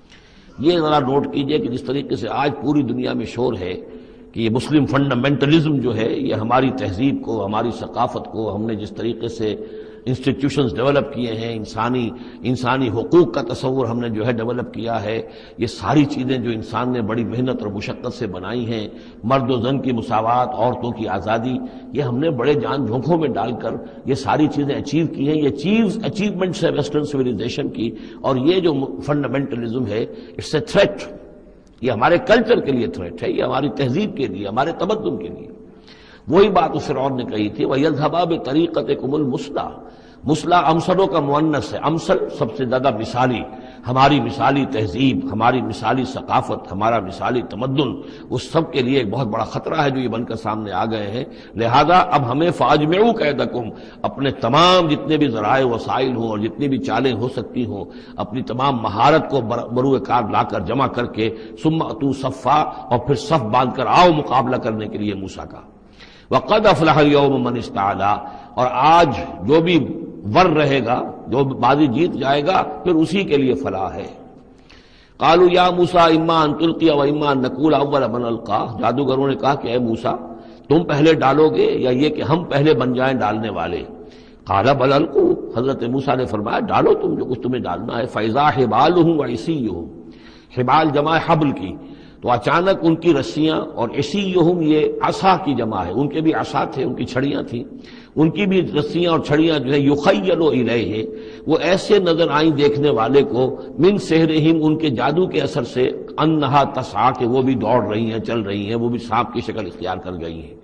یہ ذرا نوٹ کیجئے کہ جس طریقے سے آج پوری دنیا میں شور ہے کہ یہ مسلم فنڈامنٹلزم جو ہے، یہ ہماری تہذیب کو، ہماری ثقافت کو، ہم نے جس طریقے سے انسٹیٹیوشنز ڈیولپ کیے ہیں، انسانی انسانی حقوق کا تصور ہم نے جو ہے ڈیولپ کیا ہے، یہ ساری چیزیں جو انسان نے بڑی محنت اور مشقت سے بنائی ہیں، مرد و زن کی مساوات، عورتوں کی آزادی، یہ ہم نے بڑے جان جھونکوں میں ڈال کر یہ ساری چیزیں اچیو کی ہیں۔ یہ چیز اچیومنٹس ہے ویسٹرن سویلائزیشن کی، اور یہ جو فنڈامنٹلزم ہے، اٹس اے تھریٹ، یہ ہمارے کلچر کے لیے تھریٹ ہے، یہ ہماری تہذیب کے لیے، ہمارے تمدن کے لیے۔ وہی بات اس فرعون نے کہی تھی، وَيَذْهَبَا بِطَرِيقَتِكُمُ الْمُثْلَىٰ، مثلا امثلوں کا مؤنث ہے، امثل سب سے زیادہ مثالی، ہماری مثالی تہذیب، ہماری مثالی ثقافت، ہمارا مثالی تمدن، اس سب کے لیے ایک بہت بڑا خطرہ ہے جو یہ بن کر سامنے آ گئے ہیں۔ لہذا اب ہمیں فَأَجْمِعُوا كَيْدَكُمْ، اپنے تمام جتنے بھی ذرائع وسائل ہوں اور جتنی بھی چالیں ہو سکتی ہوں، اپنی تمام مہارت کو بروئے کار لا کر جمع کر کے، ثُمَّ أْتُوا صَفًّا، اور پھر صف باندھ کر آؤ مقابلہ کرنے کے لیے موسیٰ کا۔ وَقَدْ أَفْلَحَ الْيَوْمَ مَنِ اسْتَعْلَىٰ، اور آج جو بھی ور رہے گا، جو بازی جیت جائے گا، پھر اسی کے لیے فلاح ہے۔ قالوا یا موسیٰ اما ان تلقی و اما ان نکون اول من القی، جادوگروں نے کہا کہ اے موسیٰ تم پہلے ڈالو گے یا یہ کہ ہم پہلے بن جائیں ڈالنے والے؟ قال بل القوا، حضرت موسیٰ نے فرمایا ڈالو تم جو کچھ تمہیں ڈالنا ہے۔ فاذا حبالهم وعصیهم، حبال جمع حبل کی، تو اچانک ان کی رسیاں، اور عصیہم یہ عصا کی جمع ہے، ان کے بھی عصا تھے، ان کی چھڑیاں تھیں، ان کی بھی رسیاں اور چھڑیاں جو ہے یخیل الیہ، وہ ایسے نظر آئیں دیکھنے والے کو، من سحرہم، ان کے جادو کے اثر سے، انہا تسعی، کہ وہ بھی دوڑ رہی ہیں، چل رہی ہیں، وہ بھی سانپ کی شکل اختیار کر گئی ہیں۔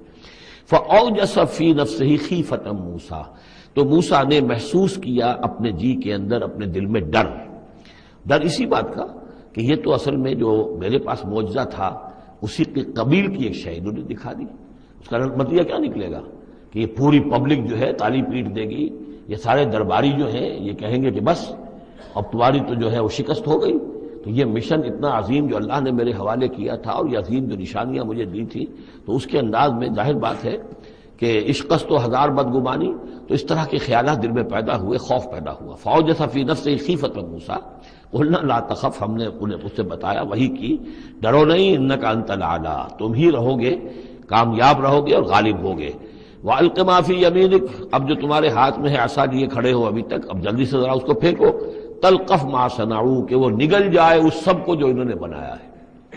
فاوجس فی نفسہ خیفۃ موسیٰ، تو موسیٰ نے محسوس کیا اپنے جی کے اندر، اپنے دل میں ڈر، ڈر اسی بات کا کہ یہ تو اصل میں جو میرے پاس معجزہ تھا اسی کے قبیل کی ایک شے انہوں نے دکھا دی، اس کا نتیجہ کیا نکلے گا کہ یہ پوری پبلک جو ہے تالی پیٹ دے گی، یہ سارے درباری جو ہیں یہ کہیں گے کہ بس اب تمہاری تو جو ہے وہ شکست ہو گئی۔ تو یہ مشن اتنا عظیم جو اللہ نے میرے حوالے کیا تھا، اور یہ عظیم جو نشانیاں مجھے دی تھی، تو اس کے انداز میں ظاہر بات ہے کہ عشقست و ہزار بدگمانی، تو اس طرح کے خیالات دل میں پیدا ہوئے، خوف پیدا ہوا۔ فاوجس فی نفسہ خیفۃ موسیٰ قلنا لا تخف، ہم نے انہیں اس سے بتایا، وہی کی، ڈرو نہیں، انک انت الاعلی، تم ہی رہو گے، کامیاب رہو گے اور غالب ہوگے۔ وَأَلْقِ مَا فِي يَمِينِكَ، اب جو تمہارے ہاتھ میں ہے عصا لیے کھڑے ہو ابھی تک، اب جلدی سے ذرا اس کو پھینکو، تلقف ما صنعوا، کہ وہ نگل جائے اس سب کو جو انہوں نے بنایا ہے۔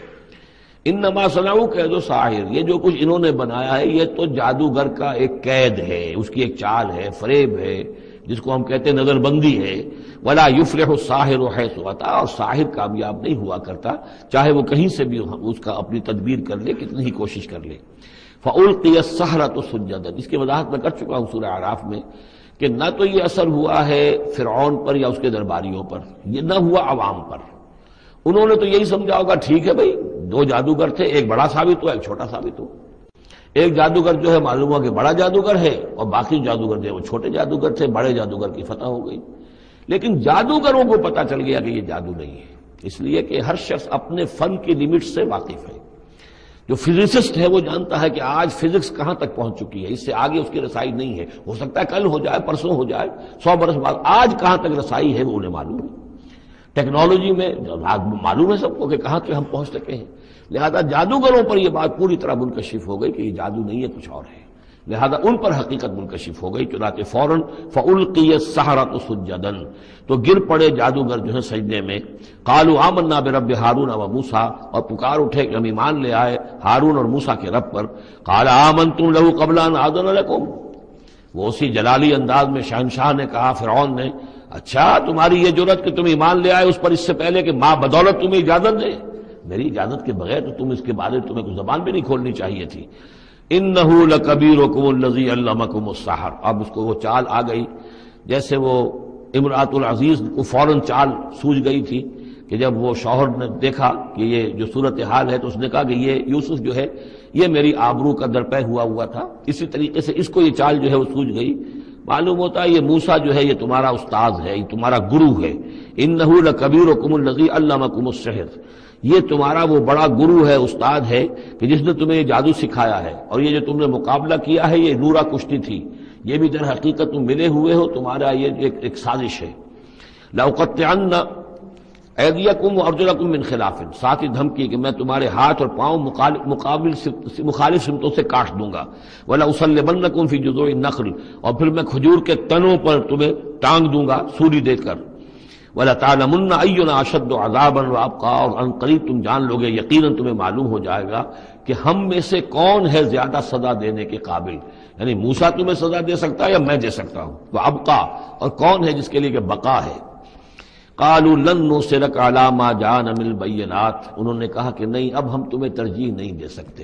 انما صنعوا کید ساحر، یہ جو کچھ انہوں نے بنایا ہے یہ تو جادوگر کا ایک قید ہے، اس کی ایک چال ہے، فریب ہے، جس کو ہم کہتے ہیں نظر بندی ہے۔ ولا یفلح الساحر حیث اتی، اور ساحر کامیاب نہیں ہوا کرتا چاہے وہ کہیں سے بھی اس کا اپنی تدبیر کر لے، کتنی ہی کوشش کر لے۔ فَأُلْقِيَ السَّحَرَةُ سُجَّدًا، اس کی وضاحت میں کر چکا ہوں سورہ اعراف میں کہ نہ تو یہ اثر ہوا ہے فرعون پر یا اس کے درباریوں پر، یہ نہ ہوا عوام پر۔ انہوں نے تو یہی سمجھا ہوگا ٹھیک ہے بھائی، دو جادوگر تھے، ایک بڑا ثابت ہوا ایک چھوٹا ثابت ہوا، ایک جادوگر جو ہے معلوم ہوا کہ بڑا جادوگر ہے، اور باقی جادوگر جو وہ چھوٹے جادوگر تھے، بڑے جادوگر کی فتح ہو گئی۔ لیکن جادوگروں کو پتا چل گیا کہ یہ جادو نہیں ہے، اس لیے کہ ہر شخص اپنے فن کی لمٹ سے واقف ہے۔ جو فزسسٹ ہے وہ جانتا ہے کہ آج فزکس کہاں تک پہنچ چکی ہے، اس سے آگے اس کی رسائی نہیں ہے، ہو سکتا ہے کل ہو جائے، پرسوں ہو جائے، سو برس بعد، آج کہاں تک رسائی ہے وہ انہیں معلوم ہے۔ ٹیکنالوجی میں معلوم ہے سب کو کہ کہاں تک ہم پہنچ سکے ہیں، لہذا جادوگروں پر یہ بات پوری طرح منکشف ہو گئی کہ یہ جادو نہیں ہے، کچھ اور ہے، لہذا ان پر حقیقت منکشف ہو گئی، چنانچہ فوراً فَأُلْقِيَ السَّحَرَةُ سُجَّدًا، تو گر پڑے جادوگر جو ہیں سجدے میں۔ قَالُوا آمَنَّا بِرَبِّ ہارون وموسیٰ، اور پکار اٹھے کہ ہم ایمان لے آئے ہارون اور موسیٰ کے رب پر۔ قَالَ آمَنْتُمْ لَهُ قَبْلَ أَنْ آذَنَ لَكُمْ، وہ اسی جلالی انداز میں شہنشاہ نے کہا فرعون نے، اچھا تمہاری یہ جرت کہ تم ایمان لے آئے اس پر اس سے پہلے کہ ماں بدولت تمہیں اجازت دے، میری اجازت کے بغیر تو تم اس کے بارے تمہیں کوئی زبان بھی نہیں کھولنی چاہیے تھی۔ انہ لکبیرکم الذی علمکم السحر، اب اس کو وہ چال آ گئی، جیسے وہ امرأۃ العزیز کو فوراً چال سوجھ گئی تھی کہ جب وہ شوہر نے دیکھا کہ یہ جو صورتحال ہے تو اس نے کہا کہ یہ یوسف جو ہے یہ میری آبرو کا درپے ہوا ہوا تھا، اسی طریقے سے اس کو یہ چال جو ہے وہ سوجھ گئی۔ معلوم ہوتا ہے یہ موسیٰ جو ہے یہ تمہارا استاذ ہے، یہ تمہارا گرو ہے۔ انہ لکبیرکم الذی علمکم السحر، یہ تمہارا وہ بڑا گرو ہے، استاد ہے کہ جس نے تمہیں یہ جادو سکھایا ہے، اور یہ جو تم نے مقابلہ کیا ہے یہ نورا کشتی تھی، یہ بھی در حقیقت تم ملے ہوئے ہو، تمہارا یہ ایک, ایک سازش ہے۔ لأقطعن ایدیکم وارجلکم من خلاف، ساتھ ہی دھمکی کہ میں تمہارے ہاتھ اور پاؤں مقابل مخالف سمتوں سے کاٹ دوں گا۔ ولاصلبنکم فی جذوع النخل، اور پھر میں کھجور کے تنوں پر تمہیں ٹانگ دوں گا سولی دے کر۔ وَلَتَعْلَمُنَّ أَيُّنَا أَشَدُّ عَذَابًا وَأَبْقَىٰ، اور ان قریب تم جان لوگے، یقیناً تمہیں معلوم ہو جائے گا کہ ہم میں سے کون ہے زیادہ سزا دینے کے قابل، یعنی موسیٰ تمہیں سزا دے سکتا ہے یا میں دے سکتا ہوں، وَأَبْقَىٰ، اور کون ہے جس کے لیے کہ بقا ہے۔ قَالُوا لَن نُّؤْثِرَكَ عَلَىٰ مَا جَاءَنَا مِنَ الْبَيِّنَاتِ، انہوں نے کہا کہ نہیں اب ہم تمہیں ترجیح نہیں دے سکتے،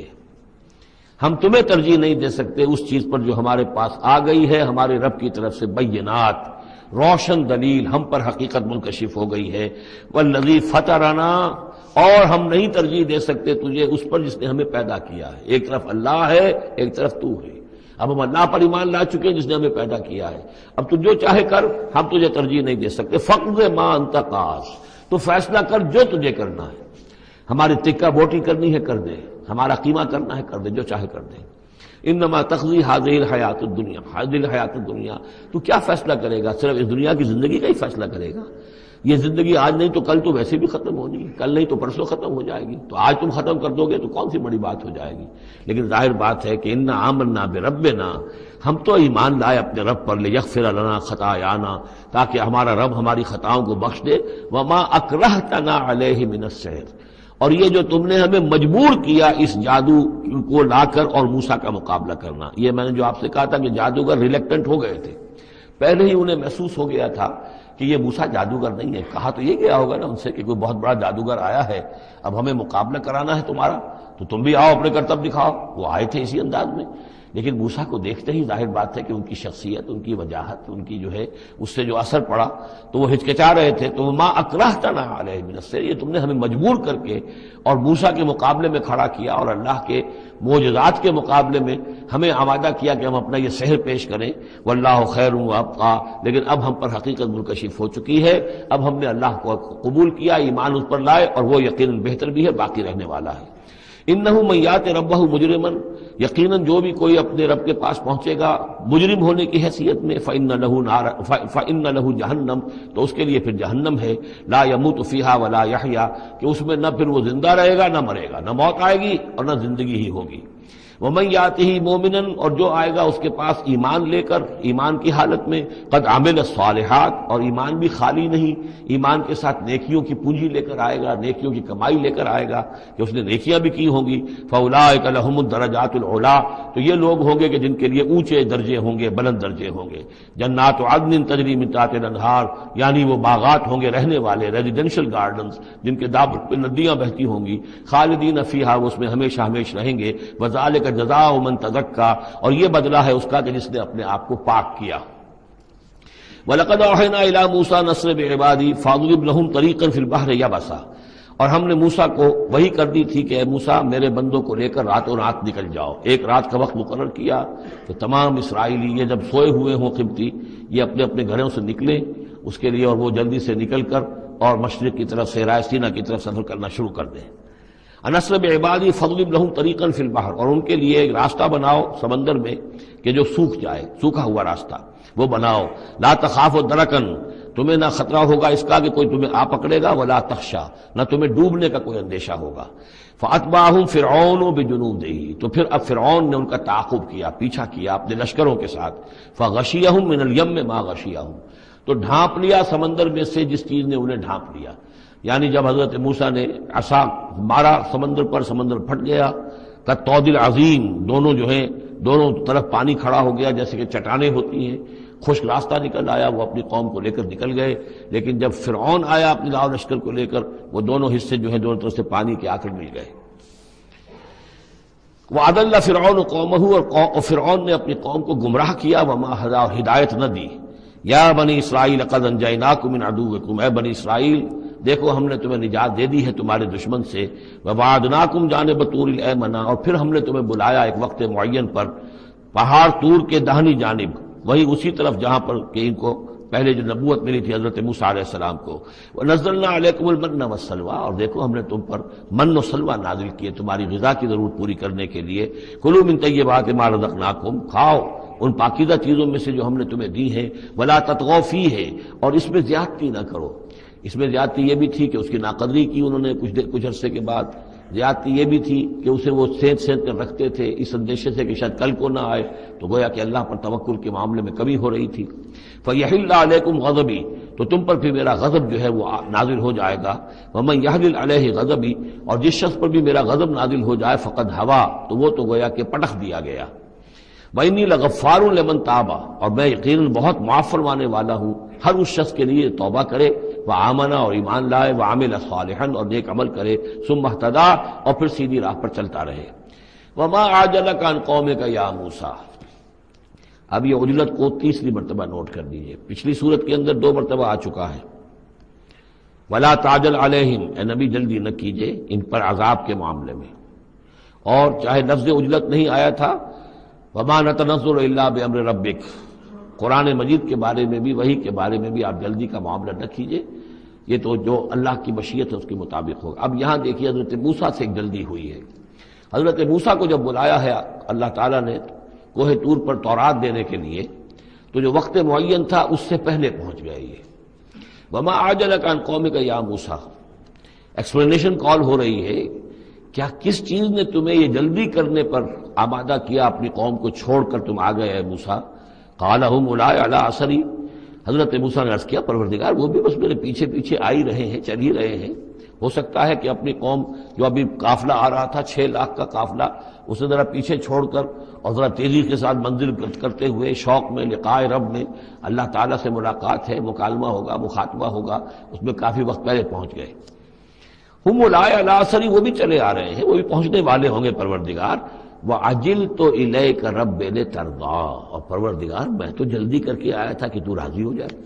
ہم تمہیں ترجیح نہیں دے سکتے اس چیز پر جو ہمارے پاس آ گئی ہے ہمارے رب کی طرف سے، بینات، روشن دلیل ہم پر حقیقت منکشف ہو گئی ہے۔ والذی فطرنا، اور ہم نہیں ترجیح دے سکتے تجھے اس پر جس نے ہمیں پیدا کیا ہے، ایک طرف اللہ ہے ایک طرف تو ہے، اب ہم اللہ پر ایمان لا چکے جس نے ہمیں پیدا کیا ہے، اب تو جو چاہے کر، ہم تجھے ترجیح نہیں دے سکتے۔ فقض ما انت قاض، تو فیصلہ کر جو تجھے کرنا ہے، ہماری ٹکا بوٹی کرنی ہے کر دے، ہمارا قیمہ کرنا ہے کر دے، جو چاہے کر دے۔ انما تقضی هذه الحیات الدنیا، هذه الحیات الدنیا، تو کیا فیصلہ کرے گا؟ صرف اس دنیا کی زندگی کا ہی فیصلہ کرے گا؟ یہ زندگی آج نہیں تو کل تو ویسے بھی ختم ہونی ہے، کل نہیں تو پرسوں ختم ہو جائے گی، تو آج تم ختم کر دو گے تو کون سی بڑی بات ہو جائے گی؟ لیکن ظاہر بات ہے کہ انا آمنا بربنا، ہم تو ایمان لائے اپنے رب پر، لیغفر لنا خطایانا، تاکہ ہمارا رب ہماری خطاؤں کو بخش دے، وما اکرہتنا علیہ من السحر، اور یہ جو تم نے ہمیں مجبور کیا اس جادو کو لا کر اور موسیٰ کا مقابلہ کرنا۔ یہ میں نے جو آپ سے کہا تھا کہ جادوگر ریلیکٹنٹ ہو گئے تھے، پہلے ہی انہیں محسوس ہو گیا تھا کہ یہ موسیٰ جادوگر نہیں ہے، کہا تو یہ گیا ہوگا نا ان سے کہ کوئی بہت بڑا جادوگر آیا ہے، اب ہمیں مقابلہ کرانا ہے تمہارا، تو تم بھی آؤ اپنے کرتب دکھاؤ۔ وہ آئے تھے اسی انداز میں، لیکن موسیٰ کو دیکھتے ہی ظاہر بات ہے کہ ان کی شخصیت، ان کی وجاہت، ان کی جو ہے اس سے جو اثر پڑا تو وہ ہچکچا رہے تھے۔ تو ما اکرہتنا علیہ من السحر، یہ تم نے ہمیں مجبور کر کے اور موسیٰ کے مقابلے میں کھڑا کیا اور اللہ کے معجزات کے مقابلے میں ہمیں آمادہ کیا کہ ہم اپنا یہ سحر پیش کریں۔ واللہ خیر وابقیٰ، لیکن اب ہم پر حقیقت منکشف ہو چکی ہے، اب ہم نے اللہ کو قبول کیا، ایمان اس پر لائے، اور وہ یقیناً بہتر بھی ہے، باقی رہنے والا ہے۔ انہ من یات ربہ مجرما، یقیناً جو بھی کوئی اپنے رب کے پاس پہنچے گا مجرم ہونے کی حیثیت میں، فإن له نار فإن له جہنم، تو اس کے لیے پھر جہنم ہے، لا يموت فیہا ولا یحیا، کہ اس میں نہ پھر وہ زندہ رہے گا نہ مرے گا، نہ موت آئے گی اور نہ زندگی ہی ہوگی۔ ومن یاتہ مومنا، اور جو آئے گا اس کے پاس ایمان لے کر، ایمان کی حالت میں، قد عمل الصالحات، اور ایمان بھی خالی نہیں، ایمان کے ساتھ نیکیوں کی پونجی لے کر آئے گا، نیکیوں کی کمائی لے کر آئے گا کہ اس نے نیکیاں بھی کی ہوں گی۔ فاولئک لهم الدرجات العلی، تو یہ لوگ ہوں گے کہ جن کے لیے اونچے درجے ہوں گے، بلند درجے ہوں گے۔ جنات عدن تجری من تحتها الانہار، یعنی وہ باغات ہوں گے رہنے والے، ریزیڈینشل گارڈنز جن کے دامن پہ ندیاں بہتی ہوں گی، خالدین فیہا، وہ اس میں ہمیشہ ہمیش رہیں گے۔ وذالک جزاء من تزکا، اور یہ بدلہ ہے اس کا کہ جس نے اپنے آپ کو پاک کیا۔ وَلَقَدْ أَوْحَيْنَا إِلَىٰ مُوسَىٰ نَصْرَ بِعِبَادِي فَاضْرِبْ لَهُمْ طَرِيقًا فِي الْبَحْرِ يَبَسًا، اور ہم نے موسیٰ کو وہی کر دی تھی کہ اے موسیٰ میرے بندوں کو لے کر راتوں رات نکل جاؤ، ایک رات کا وقت مقرر کیا کہ تمام اسرائیلی یہ جب سوئے ہوئے ہوں قبطی، یہ اپنے اپنے گھروں سے نکلیں اس کے لیے، اور وہ جلدی سے نکل کر اور مشرق کی طرف سے رائے سینا کی طرف سفر کرنا شروع کر دیں۔ نصر بعبادی فضرب لهم طریقا فی البحر، اور ان کے لیے ایک راستہ بناؤ سمندر میں کہ جو سوکھ جائے، سوکھا ہوا راستہ وہ بناؤ۔ لا تخاف درکن، تمہیں نہ خطرہ ہوگا اس کا کہ کوئی تمہیں آ پکڑے گا، ولا تخشا، نہ تمہیں ڈوبنے کا کوئی اندیشہ ہوگا۔ فاتبعهم فرعون بجنوده، تو پھر اب فرعون نے ان کا تعاقب کیا، پیچھا کیا اپنے لشکروں کے ساتھ۔ فغشیہم من الیم ما غشیہم، تو ڈھانپ لیا سمندر میں سے جس چیز نے انہیں ڈھانپ لیا، یعنی جب حضرت موسیٰ نے عصا مارا سمندر پر، سمندر پھٹ گیا۔ کالطود العظیم، دونوں جو ہیں دونوں طرف پانی کھڑا ہو گیا جیسے کہ چٹانیں ہوتی ہیں، خشک راستہ نکل آیا، وہ اپنی قوم کو لے کر نکل گئے۔ لیکن جب فرعون آیا اپنے لاؤ لشکر کو لے کر، وہ دونوں حصے جو ہیں دونوں طرف سے پانی کے آ کر مل گئے۔ وَأَضَلَّ فِرْعَوْنُ قَوْمَهُ، اور فرعون نے اپنی قوم کو گمراہ کیا، وَمَا هَدَىٰ، اور ہدایت نہ دی۔ یا بنی اسرائیل قد انجیناکم من عدوکم، اے بنی اسرائیل دیکھو ہم نے تمہیں نجات دے دی ہے تمہارے دشمن سے۔ وَوَعَدْنَاكُمْ جانب طور الایمن، اور پھر ہم نے تمہیں بلایا ایک وقت معین پر پہاڑ طور کے داہنی جانب، وہی اسی طرف جہاں پر کہ ان کو پہلے جو نبوت ملی تھی حضرت موسیٰ علیہ السلام کو۔ وَنَزَّلْنَا عَلَيْكُمُ الْمَنَّ وَالسَّلْوَىٰ، اور دیکھو ہم نے تم پر من و سلوہ نازل کیے تمہاری غذا کی ضرورت پوری کرنے کے لیے۔ کُلُوا مِن طَیِّبَاتِ مَا رَزَقْنَاکُمْ، کھاؤ ان پاکیزہ چیزوں میں سے جو ہم نے تمہیں دی ہیں۔ وَلَا تَطْغَوْا فِیہ، اور اس میں زیادتی نہ کرو۔ اس میں زیادتی یہ بھی تھی کہ اس کی ناقدری کی انہوں نے کچھ دیر کچھ عرصے کے بعد، زیادتی یہ بھی تھی کہ اسے وہ سینت سینت کر رکھتے تھے اس اندیشے سے کہ شاید کل کو نہ آئے، تو گویا کہ اللہ پر توکل کے معاملے میں کمی ہو رہی تھی۔ فَيَحِلَّ عَلَيْكُمْ غَضَبِي، تو تم پر پھر میرا غضب جو ہے وہ نازل ہو جائے گا۔ وَمَن يَحْلِلْ عَلَيْهِ غَضَبِي، اور جس شخص پر بھی میرا غضب نازل ہو جائے فقد ہوا، تو وہ تو گویا کہ پٹخ دیا گیا۔ وَإِنِّي لَغَفَّارٌ لِمَن تَابَ، اور میں یقیناً بہت معاف فرمانے والا ہوں ہر اس شخص کے لیے توبہ کرے، وَآمَنَ، اور ایمان لائے، وَعَمِلَ صَالِحًا، اور نیک عمل کرے، ثُمَّ اهْتَدَىٰ، اور پھر سیدھی راہ پر چلتا رہے۔ وَمَا أَعْجَلَكَ عَنْ قَوْمِكَ يَا مُوسَىٰ، اب یہ عجلت کو تیسری مرتبہ نوٹ کر دیجئے، پچھلی صورت کے اندر دو مرتبہ آ چکا ہے۔ وَلَا تَعْجَلْ عَلَيْهِمْ، اے نبی جلدی نہ کیجئے ان پر عذاب کے معاملے میں۔ اور چاہے لفظ عجلت نہیں آیا تھا، وَمَا نَتَنَزَّلُ إِلَّا بِأَمْرِ رَبِّكَ، قرآن مجید کے بارے میں بھی، وحی کے بارے میں بھی آپ جلدی کا معاملہ نہ کیجئے، یہ تو جو اللہ کی مشیت ہے اس کے مطابق ہوگا۔ اب یہاں دیکھیے حضرت موسیٰ سے ایک جلدی ہوئی ہے۔ حضرت موسیٰ کو جب بلایا ہے اللہ تعالیٰ نے کوہ طور پر تورات دینے کے لیے، تو جو وقت معین تھا اس سے پہلے پہنچ گئے یہ۔ وَمَا أَعْجَلَكَ عَنْ قَوْمِكَ يَا مُوسَىٰ، ایکسپلینیشن کال ہو رہی ہے، کیا کس چیز نے تمہیں یہ جلدی کرنے پر آمادہ کیا، اپنی قوم کو چھوڑ کر تم آ گئے اے موسیٰ؟ قَالَ هُمْ أُولَٰئِكَ عَلَىٰ أَثَرِي، حضرت موسیٰ نے عرض کیا پروردگار وہ بھی بس میرے پیچھے پیچھے آ ہی رہے ہیں، چل ہی رہے ہیں۔ ہو سکتا ہے کہ اپنی قوم جو ابھی قافلہ آ رہا تھا چھ لاکھ کا قافلہ، اسے ذرا پیچھے چھوڑ کر اور ذرا تیزی کے ساتھ منزل کرتے ہوئے شوق میں لقاء رب میں، اللہ تعالیٰ سے ملاقات ہے، مکالمہ ہوگا، مخاطبہ ہوگا، اس میں کافی وقت پہلے پہنچ گئے۔ ہم اولئک علی اثری، وہ بھی چلے آ رہے ہیں، وہ بھی پہنچنے والے ہوں گے پروردگار۔ وَعَجِلْتُ إِلَيْكَ رَبِّ لِتَرْضَىٰ، اور پروردگار میں تو جلدی کر کے آیا تھا کہ تو راضی ہو جائے،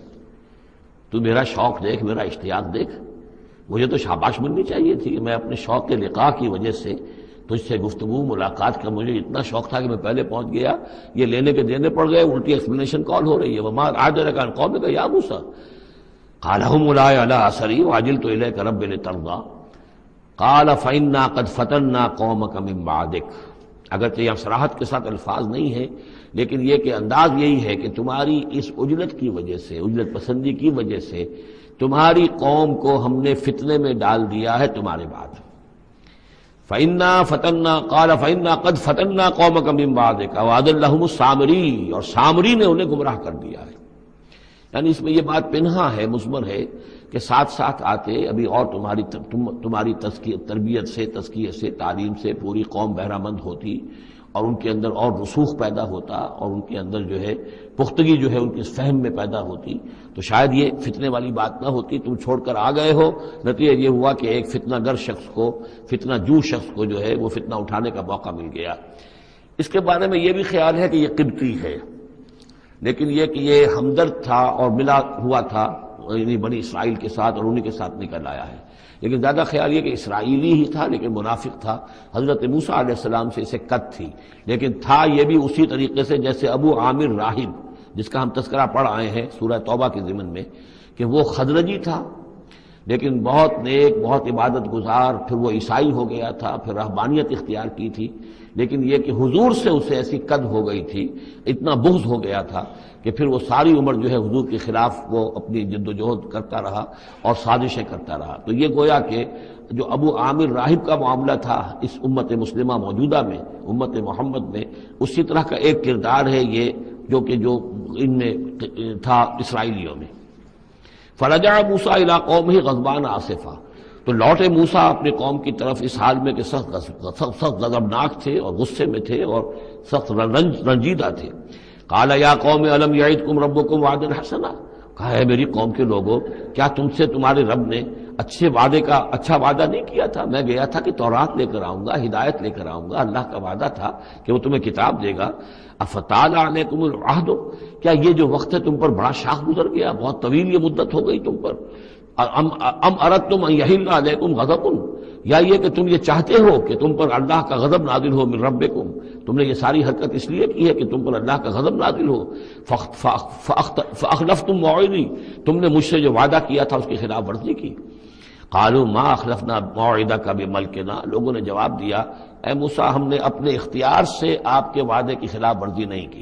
تو میرا شوق دیکھ، میرا اشتیاق دیکھ، مجھے تو شاباش ملنی چاہیے تھی کہ میں اپنے شوق کے لقاء کی وجہ سے تجھ سے گفتگو ملاقات کا مجھے اتنا شوق تھا کہ میں پہلے پہنچ گیا، یہ لینے کے دینے پڑ گئے، الٹی ایکسپلینیشن کال ہو رہی ہے۔ وَمَا أَعْجَلَكَ عَنْ قَوْمِكَ يَا مُوسَىٰ قَالَ هُمْ أُولَٰئِكَ عَلَىٰ أَثَرِي وَعَجِلْتُ إِلَيْكَ رَبِّ لِتَرْضَىٰ قَالَ فَإِنَّا قَدْ فَتَنَّا قَوْمَكَ مِن بَعْدِكَ، اگرچہ یہاں صراحت کے ساتھ الفاظ نہیں ہیں، لیکن یہ کہ انداز یہی ہے کہ تمہاری اس عجلت کی وجہ سے، عجلت پسندی کی وجہ سے تمہاری قوم کو ہم نے فتنے میں ڈال دیا ہے تمہارے بعد۔ فَإِنَّا فَتَنَّا قَالَ فَإِنَّا قَدْ فَتَنَّا قَوْمَكَ مِن بَعْدِكَ وَأَضَلَّهُمُ السَّامِرِي، اور سامری نے انہیں گمراہ کر دیا ہے۔ یعنی اس میں یہ بات پنہا ہے، مضمر ہے کہ ساتھ ساتھ آتے ابھی اور تمہاری تمہاری تربیت سے، تزکیے سے، تعلیم سے پوری قوم بہرہ مند ہوتی، اور ان کے اندر اور رسوخ پیدا ہوتا، اور ان کے اندر جو ہے پختگی جو ہے ان کے فہم میں پیدا ہوتی، تو شاید یہ فتنے والی بات نہ ہوتی۔ تم چھوڑ کر آ گئے ہو، نتیجہ یہ ہوا کہ ایک فتنہ گر شخص کو، فتنہ جو شخص کو جو ہے وہ فتنہ اٹھانے کا موقع مل گیا۔ اس کے بارے میں یہ بھی خیال ہے کہ یہ قبطی ہے، لیکن یہ کہ یہ ہمدرد تھا اور ملا ہوا تھا یعنی بنی اسرائیل کے ساتھ، اور انہی کے ساتھ نکل آیا ہے، لیکن زیادہ خیال یہ کہ اسرائیلی ہی تھا لیکن منافق تھا۔ حضرت موسیٰ علیہ السلام سے اسے قد تھی، لیکن تھا یہ بھی اسی طریقے سے جیسے ابو عامر راہب جس کا ہم تذکرہ پڑھ آئے ہیں سورہ توبہ کے ضمن میں، کہ وہ خزرجی تھا لیکن بہت نیک، بہت عبادت گزار، پھر وہ عیسائی ہو گیا تھا، پھر رہبانیت اختیار کی تھی، لیکن یہ کہ حضور سے اسے ایسی قد ہو گئی تھی، اتنا بغض ہو گیا تھا کہ پھر وہ ساری عمر جو ہے حضور کے خلاف وہ اپنی جد و جہد کرتا رہا اور سازشیں کرتا رہا۔ تو یہ گویا کہ جو ابو عامر راہب کا معاملہ تھا اس امت مسلمہ موجودہ میں، امت محمد میں، اسی طرح کا ایک کردار ہے یہ جو کہ جو ان میں تھا اسرائیلیوں میں۔ فرجع موسیٰ الی قومہ غضبان آسفا، تو لوٹے موسیٰ اپنے قوم کی طرف اس حال میں کہ سخت سخت غضبناک تھے اور غصے میں تھے اور سخت رنج رنجیدہ تھے. قال یا قوم الم یعدکم ربکم وعدا حسنا، کہا ہے میری قوم کے لوگوں، کیا تم سے تمہارے رب نے اچھے وعدے کا اچھا وعدہ نہیں کیا تھا؟ میں گیا تھا کہ تورات لے کر آؤں گا، ہدایت لے کر آؤں گا، اللہ کا وعدہ تھا کہ وہ تمہیں کتاب دے گا. افتال علیکم العہد، کیا یہ جو وقت ہے تم پر بڑا شاخ گزر گیا، بہت طویل یہ مدت ہو گئی تم پر. ام ام اردتم ان یحل علیکم غضب، یا یہ کہ تم یہ چاہتے ہو کہ تم پر اللہ کا غضب نازل ہو من ربکم، تم نے یہ ساری حرکت اس لیے کی ہے کہ تم پر اللہ کا غضب نازل ہو. فاخلفتم موعدی، تم نے مجھ سے جو وعدہ کیا تھا اس کی خلاف ورزی کی. قالوا ما اخلفنا موعدک بملکنا، لوگوں نے جواب دیا اے موسیٰ ہم نے اپنے اختیار سے آپ کے وعدے کی خلاف ورزی نہیں کی.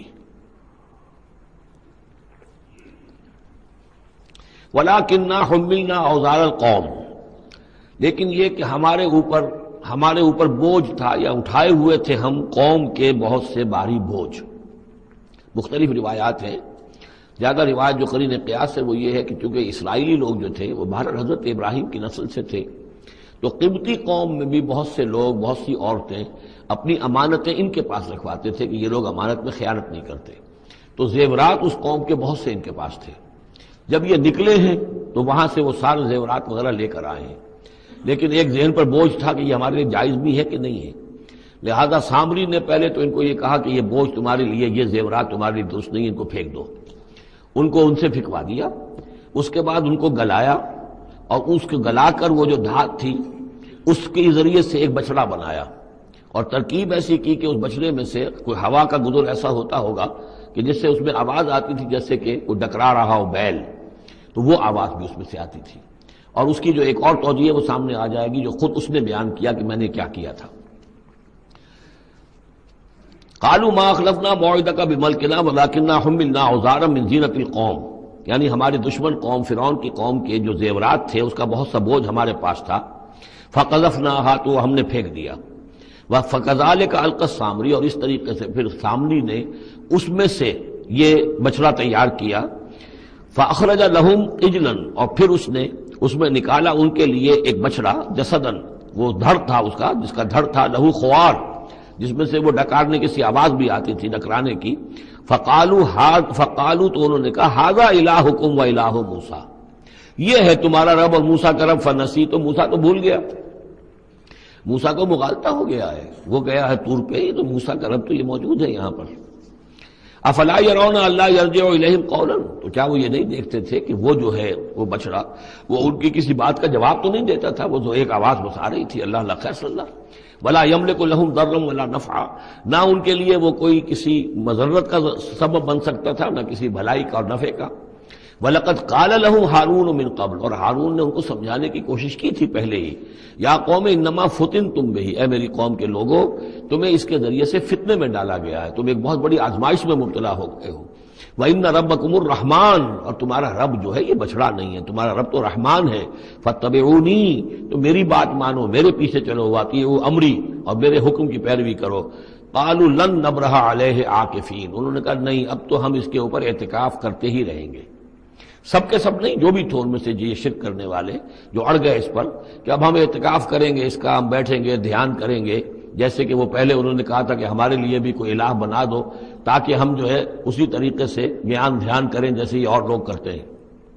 وَلَكِنَّا حُمِّلْنَا أَوْزَارَ الْقَوْمِ، لیکن یہ کہ ہمارے اوپر ہمارے اوپر بوجھ تھا یا اٹھائے ہوئے تھے ہم قوم کے بہت سے بھاری بوجھ. مختلف روایات ہیں، زیادہ روایت جو قرین قیاس ہے وہ یہ ہے کہ چونکہ اسرائیلی لوگ جو تھے وہ بہرحال حضرت ابراہیم کی نسل سے تھے، تو قبطی قوم میں بھی بہت سے لوگ، بہت سی عورتیں اپنی امانتیں ان کے پاس رکھواتے تھے کہ یہ لوگ امانت میں خیانت نہیں کرتے. تو زیورات اس قوم کے بہت سے ان کے پاس تھے. جب یہ نکلے ہیں تو وہاں سے وہ سارے زیورات وغیرہ لے کر آئے ہیں، لیکن ایک ذہن پر بوجھ تھا کہ یہ ہمارے لیے جائز بھی ہے کہ نہیں ہے. لہذا سامری نے پہلے تو ان کو یہ کہا کہ یہ بوجھ تمہارے لیے، یہ زیورات تمہارے لیے درست نہیں، ان کو پھینک دو. ان کو ان سے پھینکوا دیا. اس کے بعد ان کو گلایا اور اس کو گلا کر وہ جو دھات تھی اس کے ذریعے سے ایک بچڑا بنایا، اور ترکیب ایسی کی کہ اس بچڑے میں سے کوئی ہوا کا گزر ایسا ہوتا ہوگا کہ جس سے اس میں آواز آتی تھی جیسے کہ کوئی ڈکرا رہا ہو بیل، تو وہ آواز بھی اس میں سے آتی تھی. اور اس کی جو ایک اور توجہ ہے وہ سامنے آ جائے گی جو خود اس نے بیان کیا کہ میں نے کیا کیا تھا. قالوا ما اخلفنا موعدک بملکنا ولکننا حملنا اوزارا من زینۃ القوم، یعنی ہمارے دشمن قوم فرعون کی قوم کے جو زیورات تھے اس کا بہت سا بوجھ ہمارے پاس تھا. فقذفناها، تو ہم نے پھینک دیا. فکذلک القی السامری، اور اس طریقے سے پھر سامری نے اس میں سے یہ بچڑا تیار کیا. فاخرج لهم عجلا، اور پھر اس نے اس میں نکالا ان کے لیے ایک بچڑا، جسدن، وہ دھڑ تھا اس کا جس کا دھڑ تھا، لہو خوار، جس میں سے وہ ڈکارنے کی سی آواز بھی آتی تھی، ڈکرانے کی. فقالوا ہاد فقالوا تو انہوں نے کہا ھذا الہکم و الہ موسیٰ، یہ ہے تمہارا رب اور موسیٰ کا رب. فنسی، تو موسیٰ تو بھول گیا، موسیٰ کو مغالطہ ہو گیا ہے، وہ گیا ہے طور پہ، تو موسیٰ کا رب تو یہ موجود ہے یہاں پر. افلا یرون اللہ یرجع الیہم قولا، تو کیا وہ یہ نہیں دیکھتے تھے کہ وہ جو ہے وہ بچڑا وہ ان کی کسی بات کا جواب تو نہیں دیتا تھا، وہ جو ایک آواز بس آ رہی تھی اللہ اللہ خیر صلی اللہ. ولا یملک لهم ضرا ولا نفعا، نہ ان کے لیے وہ کوئی کسی مضرت کا سبب بن سکتا تھا نہ کسی بھلائی کا اور نفع کا. وَلَقَدْ قَالَ لَهُمْ هَارُونُ مِنْ قَبْلُ، اور ہارون نے ان کو سمجھانے کی کوشش کی تھی پہلے ہی. یا قوم انما فتنتم بہ، اے میری قوم کے لوگوں تمہیں اس کے ذریعے سے فتنے میں ڈالا گیا ہے، تم ایک بہت بڑی آزمائش میں مبتلا ہو گئے ہو. وَإِنَّ رَبَّكُمُ الرَّحْمَٰنُ، اور تمہارا رب جو ہے یہ بچڑا نہیں ہے، تمہارا رب تو رحمان ہے. فَاتَّبِعُونِی، تو میری بات مانو، میرے پیچھے چلو، وَأَطِیعُوا أَمْرِی، اور میرے حکم کی پیروی کرو. قَالُوا لَن نَّبْرَحَ عَلَیْهِ عَاکِفِینَ، انہوں نے کہا نہیں اب تو ہم اس کے اوپر اعتکاف کرتے ہی رہیں گے. سب کے سب نہیں، جو بھی تھے ان میں سے یہ شرک کرنے والے جو اڑ گئے اس پر کہ اب ہم اعتکاف کریں گے، اس کا ہم بیٹھیں گے، دھیان کریں گے، جیسے کہ وہ پہلے انہوں نے کہا تھا کہ ہمارے لیے بھی کوئی الہ بنا دو تاکہ ہم جو ہے اسی طریقے سے گیان دھیان کریں جیسے یہ اور لوگ کرتے ہیں.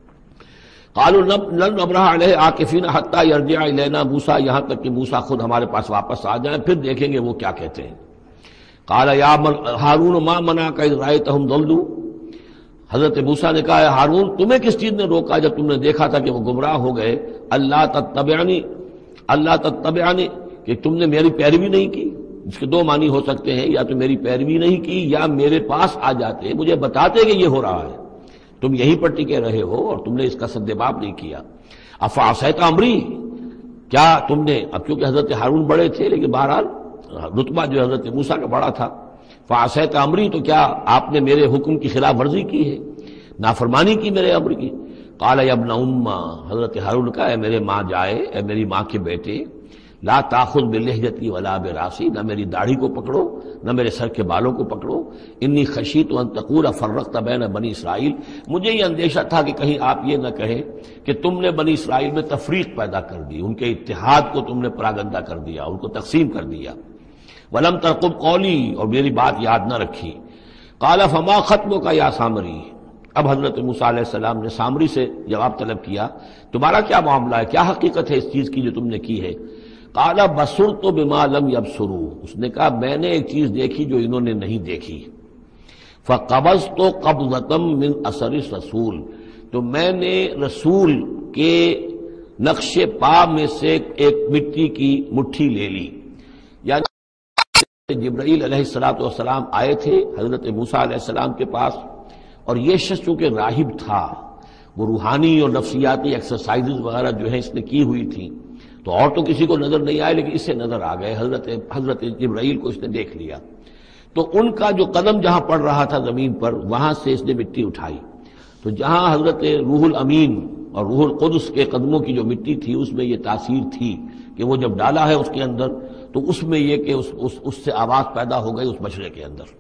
قالوا لن نبرح علیہ عاکفین حتی یرجع الینا موسیٰ، یہاں تک کہ موسیٰ خود ہمارے پاس واپس آ جائیں، پھر دیکھیں گے وہ کیا کہتے ہیں. قال یا ہارون ما منعک اذ رأیتہم ضلوا، حضرت موسیٰ نے کہا ہارون تمہیں کس چیز نے روکا جب تم نے دیکھا تھا کہ وہ گمراہ ہو گئے. اللہ تتبعنی، اللہ تتبعنی، کہ تم نے میری پیروی نہیں کی. اس کے دو معنی ہو سکتے ہیں، یا تو میری پیروی نہیں کی یا میرے پاس آ جاتے مجھے بتاتے کہ یہ ہو رہا ہے، تم یہیں پر ٹکے رہے ہو اور تم نے اس کا سدباب نہیں کیا. افعصیت امری، کیا تم نے، اب کیونکہ حضرت ہارون بڑے تھے لیکن بہرحال رتبہ جو حضرت موسیٰ کا بڑا تھا، فعصیت امری، تو کیا آپ نے میرے حکم کی خلاف ورزی کی ہے، نافرمانی کی میرے امر کی. قال یا ابن امہ، حضرت ہارون کا اے میرے ماں جائے، اے میری ماں کے بیٹے، لا تاخذ بلحیتی ولا براسی، نہ میری داڑھی کو پکڑو نہ میرے سر کے بالوں کو پکڑو، انی خشیت ان تقول فرقت بین بنی اسرائیل، مجھے یہ اندیشہ تھا کہ کہیں آپ یہ نہ کہیں کہ تم نے بنی اسرائیل میں تفریق پیدا کر دی، ان کے اتحاد کو تم نے پراگندہ کر دیا، ان کو تقسیم کر دیا۔ ولم ترقب قولی، اور میری بات یاد نہ رکھی۔ قال فما خطبک یا سامری، اب حضرت موسیٰ علیہ السلام نے سامری سے جواب طلب کیا، تمہارا کیا معاملہ ہے، کیا حقیقت ہے اس چیز کی جو تم نے کی ہے؟ قال بصرت بما لم يبصروا، اس نے کہا میں نے ایک چیز دیکھی جو انہوں نے نہیں دیکھی۔ فقبضت قبضة من اثر الرسول، تو میں نے رسول کے نقش پا میں سے ایک مٹی کی مٹھی لے لی، یعنی جبرائیل علیہ الصلوۃ والسلام آئے تھے حضرت موسیٰ علیہ السلام کے پاس، اور یہ شخص چونکہ راہب تھا، وہ روحانی اور نفسیاتی ایکسرسائزز وغیرہ جو ہیں اس نے کی ہوئی تھی، تو اور تو کسی کو نظر نہیں آئے لیکن اس سے نظر آ گئے، حضرت حضرت جبرائیل کو اس نے دیکھ لیا۔ تو ان کا جو قدم جہاں پڑ رہا تھا زمین پر، وہاں سے اس نے مٹی اٹھائی، تو جہاں حضرت روح الامین اور روح القدس کے قدموں کی جو مٹی تھی اس میں یہ تاثیر تھی کہ وہ جب ڈالا ہے اس کے اندر تو اس میں یہ کہ اس, اس, اس سے آواز پیدا ہو گئی اس بچڑے کے اندر۔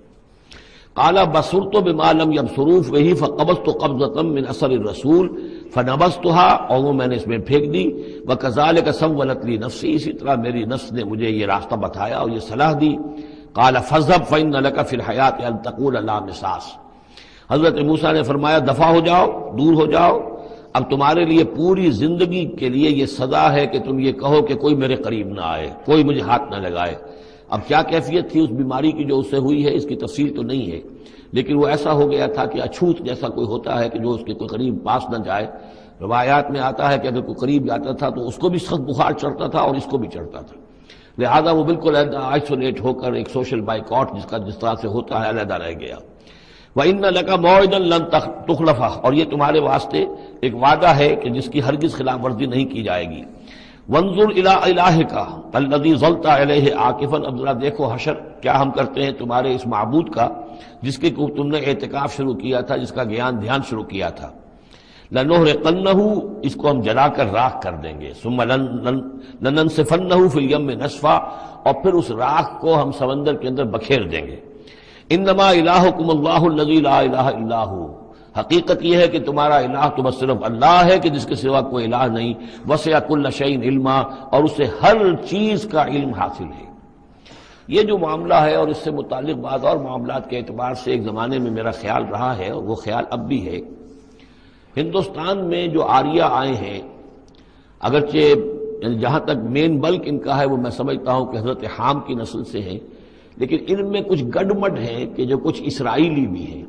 قال بصرت بما لم يبصروا به فقبضت قبضة من اثر الرسول فنبذتها، اور وہ میں نے اس میں پھینک دی۔ وكذلك سولت لي نفسي، اسی طرح میری نفس نے مجھے یہ راستہ بتایا اور یہ صلاح دی۔ قال فاذهب فإن لك في الحياة أن تقول لا مساس، حضرت موسیٰ نے فرمایا دفع ہو جاؤ، دور ہو جاؤ، اب تمہارے لیے پوری زندگی کے لیے یہ سزا ہے کہ تم یہ کہو کہ کوئی میرے قریب نہ آئے، کوئی مجھے ہاتھ نہ لگائے۔ اب کیا کیفیت تھی اس بیماری کی جو اس سے ہوئی ہے اس کی تفصیل تو نہیں ہے، لیکن وہ ایسا ہو گیا تھا کہ اچھوت جیسا کوئی ہوتا ہے کہ جو اس کے کوئی قریب پاس نہ جائے۔ روایات میں آتا ہے کہ اگر کوئی قریب جاتا تھا تو اس کو بھی سخت بخار چڑھتا تھا اور اس کو بھی چڑھتا تھا، لہذا وہ بالکل آئسولیٹ ہو کر ایک سوشل بائیکاٹ جس کا جس طرح سے ہوتا ہے علیحدہ رہ گیا۔ وَإِنَّ لَكَ مَوْعِدًا لَن تُخْلَفَهُ، اور یہ تمہارے واسطے ایک وعدہ ہے کہ جس کی ہرگز خلاف ورزی نہیں کی جائے گی۔ وَانظُرْ إِلَىٰ إِلَٰهِكَ الَّذِي ظَلْتَ عَلَيْهِ عَاكِفًا، اب ذرا دیکھو حشر کیا ہم کرتے ہیں تمہارے اس معبود کا جس کے کو تم نے اعتکاف شروع کیا تھا، جس کا گیان دھیان شروع کیا تھا۔ لَنُحْرِقَنَّهُ، اس کو ہم جلا کر راکھ کر دیں گے۔ ثُمَّ لَنَنسِفَنَّهُ فِي الْيَمِّ نَسْفًا، اور پھر اس راکھ کو ہم سمندر کے اندر بکھیر دیں گے۔ انما الہکم اللہ الذی لا الہ الا ہو، حقیقت یہ ہے کہ تمہارا الہ تو بس صرف اللہ ہے کہ جس کے سوا کوئی الہ نہیں۔ وسع کل شیء علما، اور اسے ہر چیز کا علم حاصل ہے۔ یہ جو معاملہ ہے اور اس سے متعلق بعض اور معاملات کے اعتبار سے ایک زمانے میں میرا خیال رہا ہے اور وہ خیال اب بھی ہے، ہندوستان میں جو آریہ آئے ہیں، اگرچہ جہاں تک مین بلک ان کا ہے وہ میں سمجھتا ہوں کہ حضرت حام کی نسل سے ہیں، لیکن ان میں کچھ گڈمڈ ہیں کہ جو کچھ اسرائیلی بھی ہیں،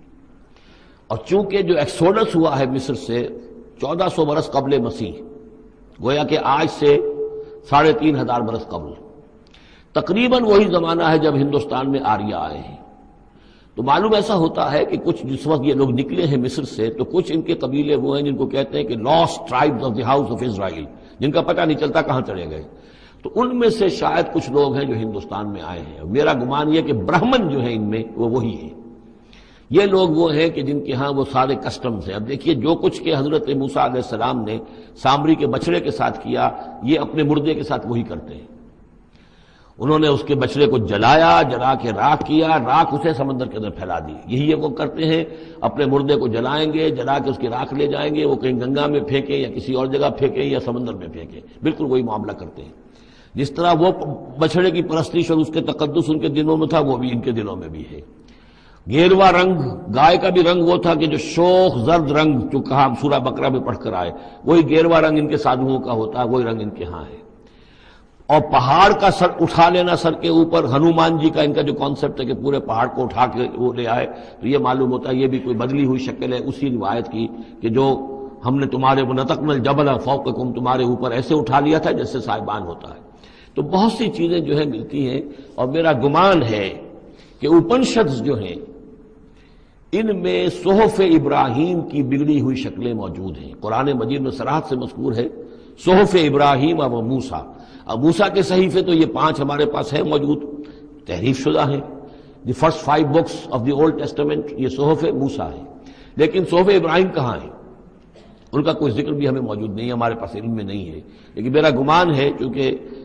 اور چونکہ جو ایکسوڈس ہوا ہے مصر سے چودہ سو برس قبل مسیح، گویا کہ آج سے ساڑھے تین ہزار برس قبل، تقریباً وہی زمانہ ہے جب ہندوستان میں آریہ آئے ہیں۔ تو معلوم ایسا ہوتا ہے کہ کچھ جس وقت یہ لوگ نکلے ہیں مصر سے تو کچھ ان کے قبیلے وہ ہیں جن کو کہتے ہیں کہ lost tribes of the house of Israel, جن کا پتہ نہیں چلتا کہاں چلے گئے۔ تو ان میں سے شاید کچھ لوگ ہیں جو ہندوستان میں آئے ہیں، میرا گمان یہ کہ برہمن جو ہیں ان میں وہ وہی ہیں۔ یہ لوگ وہ ہیں کہ جن کے ہاں وہ سارے کسٹمز ہیں۔ اب دیکھیے جو کچھ کہ حضرت موسیٰ علیہ السلام نے سامری کے بچڑے کے ساتھ کیا، یہ اپنے مردے کے ساتھ وہی کرتے ہیں۔ انہوں نے اس کے بچڑے کو جلایا، جلا کے راکھ کیا، راکھ اسے سمندر کے اندر پھیلا دی۔ یہی وہ کرتے ہیں، اپنے مردے کو جلائیں گے، جلا کے اس کی راکھ لے جائیں گے، وہ کہیں گنگا میں پھینکیں یا کسی اور جگہ پھینکیں یا سمندر میں پھینکیں، بالکل وہی معاملہ کرتے ہیں۔ جس طرح وہ بچڑے کی پرستش اور اس کے تقدس ان کے دلوں میں تھا، وہ بھی ان کے دلوں میں بھی ہے۔ گیروا رنگ، گائے کا بھی رنگ وہ تھا کہ جو شوخ زرد رنگ جو کہا ہم سورہ بقرہ میں پڑھ کر آئے، وہی گیروا رنگ ان کے سادھوؤں کا ہوتا ہے، وہی رنگ ان کے ہاں ہے۔ اور پہاڑ کا سر اٹھا لینا سر کے اوپر، ہنومان جی کا ان کا جو کانسیپٹ ہے کہ پورے پہاڑ کو اٹھا کے وہ لے آئے، تو یہ معلوم ہوتا ہے یہ بھی کوئی بدلی ہوئی شکل ہے اسی روایت کی کہ جو ہم نے تمہارے ونطقنا الجبل فوقکم، تمہارے اوپر ایسے اٹھا لیا تھا جیسے صاحبان ہوتا ہے۔ تو بہت سی چیزیں جو ہے ملتی ہیں، اور میرا گمان ہے کہ اپنشدز جو ہیں ان میں صحف ابراہیم کی بگڑی ہوئی شکلیں موجود ہیں۔ قرآن مجید میں صراحت سے مذکور ہے صحف ابراہیم و موسیٰ۔ اب موسیٰ کے صحیفے تو یہ پانچ ہمارے پاس ہیں موجود، تحریف شدہ ہیں، the first five books of the old testament یہ صحف موسیٰ ہے، لیکن صحف ابراہیم کہاں ہے؟ ان کا کوئی ذکر بھی ہمیں موجود نہیں ہے، ہمارے پاس علم میں نہیں ہے۔ لیکن میرا گمان ہے چونکہ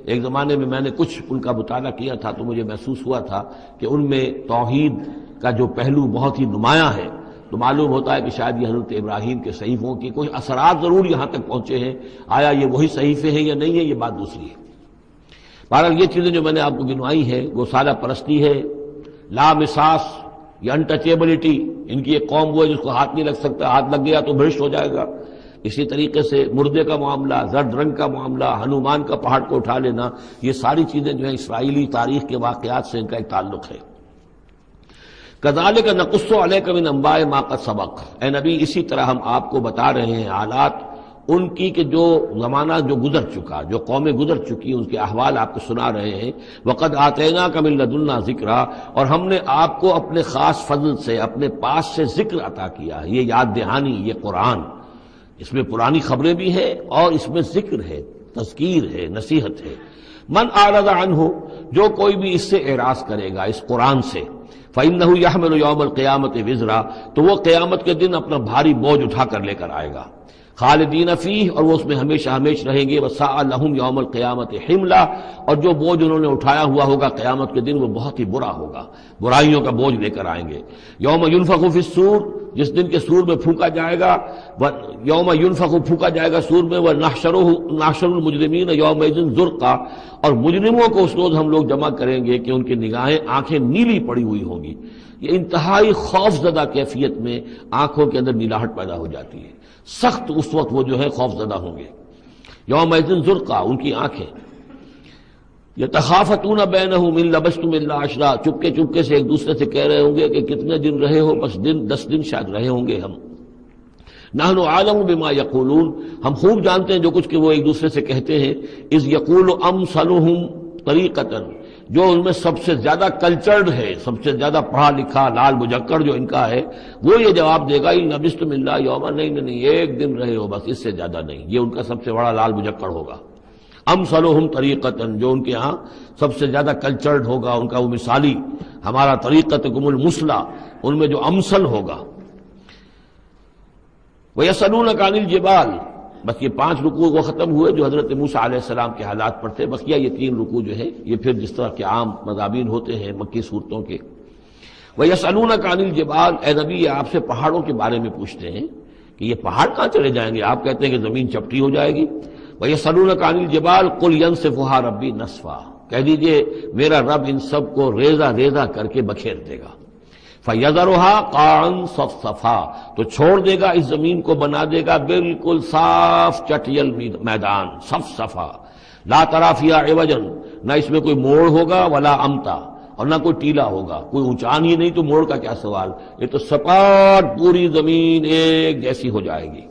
ایک زمانے میں میں نے کچھ ان کا مطالعہ کیا تھا تو مجھے محسوس ہوا تھا کہ ان میں توحید کا جو پہلو بہت ہی نمایاں ہے، تو معلوم ہوتا ہے کہ شاید یہ حضرت ابراہیم کے صحیفوں کی کوئی اثرات ضرور یہاں تک پہنچے ہیں۔ آیا یہ وہی صحیفے ہیں یا نہیں ہے، یہ بات دوسری ہے۔ بہرحال یہ چیزیں جو میں نے آپ کو گنوائی ہیں وہ سالہ پرستی ہے، لامساس یا انٹچیبلٹی، ان کی ایک قوم وہ ہے جس کو ہاتھ نہیں لگ سکتا، ہاتھ لگ گیا تو بھرشٹ ہو جائے گا۔ اسی طریقے سے مردے کا معاملہ، زرد رنگ کا معاملہ، ہنومان کا پہاڑ کو اٹھا لینا، یہ ساری چیزیں جو ہیں اسرائیلی تاریخ کے واقعات سے ان کا ایک تعلق ہے۔ کذالک نقص علیک من انباء ما قد سبق، اے نبی اسی طرح ہم آپ کو بتا رہے ہیں حالات ان کی کہ جو زمانہ جو گزر چکا، جو قومیں گزر چکی ان کے احوال آپ کو سنا رہے ہیں۔ وقد آتیناک من لدنا ذکرا، اور ہم نے آپ کو اپنے خاص فضل سے اپنے پاس سے ذکر عطا کیا ہے، یہ یاد دہانی، یہ قرآن، اس میں پرانی خبریں بھی ہیں اور اس میں ذکر ہے، تذکیر ہے، نصیحت ہے۔ من اعرض عنہ، جو کوئی بھی اس سے اعراض کرے گا اس قرآن سے، فإنہ یحمل یوم القیامت وزرا، تو وہ قیامت کے دن اپنا بھاری بوجھ اٹھا کر لے کر آئے گا، خالدین فیہ، اور وہ اس میں ہمیشہ ہمیش رہیں گے، وساء لہم یوم القیامت حملا، اور جو بوجھ انہوں نے اٹھایا ہوا ہوگا قیامت کے دن وہ بہت ہی برا ہوگا، برائیوں کا بوجھ لے کر آئیں گے۔ یوم ینفخ فی الصور، جس دن کے سور میں پھونکا جائے گا، یوم ینفخ پھونکا جائے گا سور میں، ونحشر نحشر المجرمین یومئذ زرقا، اور مجرموں کو اس روز ہم لوگ جمع کریں گے کہ ان کی نگاہیں آنکھیں نیلی پڑی ہوئی ہوں گی۔ یہ انتہائی خوف زدہ کیفیت میں آنکھوں کے اندر نیلاہٹ پیدا ہو جاتی ہے، سخت اس وقت وہ جو ہے خوف زدہ ہوں گے۔ یومئذ زرقا، ان کی آنکھیں، یتخافتون بینہم ان لبثتم الا عشرا، چپکے چپکے سے ایک دوسرے سے کہہ رہے ہوں گے کہ کتنے دن رہے ہو، بس دن دس دن شاید رہے ہوں گے ہم۔ نحن عالم بما یقولون، ہم خوب جانتے ہیں جو کچھ کہ وہ ایک دوسرے سے کہتے ہیں۔ اذ یقول امثلہم طریقۃ، جو ان میں سب سے زیادہ کلچرڈ ہے، سب سے زیادہ پڑھا لکھا لال مجکڑ جو ان کا ہے، وہ یہ جواب دے گا ان لبثتم الا یوما، نہیں نہیں ایک دن رہے ہو بس، اس سے زیادہ نہیں۔ یہ ان کا سب سے بڑا لال مجکڑ ہوگا۔ امثلہم طریقۃ، جو ان کے ہاں سب سے زیادہ کلچرڈ ہوگا، ان کا وہ مثالی، ہمارا طریقتکم المثلی، ان میں جو امثل ہوگا۔ وَيَسْأَلُونَكَ عَنِ الْجِبَالِ، بس یہ پانچ رکوع وہ ختم ہوئے جو حضرت موسیٰ علیہ السلام کے حالات پر تھے، بقیہ یہ تین رکوع جو ہے یہ پھر جس طرح کے عام مضامین ہوتے ہیں مکی صورتوں کے۔ وَيَسْأَلُونَكَ عَنِ الْجِبَالِ، اے نبی یہ آپ سے پہاڑوں کے بارے میں پوچھتے ہیں کہ یہ پہاڑ کہاں چلے جائیں گے، آپ کہتے ہیں کہ زمین چپٹی ہو جائے گی۔ وَيَسْأَلُونَكَ عَنِ الْجِبَالِ قُلْ يَنسِفُهَا رَبِّي نَسْفًا، کہہ دیجئے میرا رب ان سب کو ریزہ ریزہ کر کے بکھیر دے گا۔ فَيَذَرُهَا قَاعًا صَفْصَفًا، تو چھوڑ دے گا اس زمین کو، بنا دے گا بالکل صاف چٹیل میدان، صفصفا، لا ترى فيها عوجا، نہ اس میں کوئی موڑ ہوگا، ولا امتا، اور نہ کوئی ٹیلا ہوگا، کوئی اونچان ہی نہیں تو موڑ کا کیا سوال، یہ تو سپاٹ پوری زمین ایک جیسی ہو جائے گی۔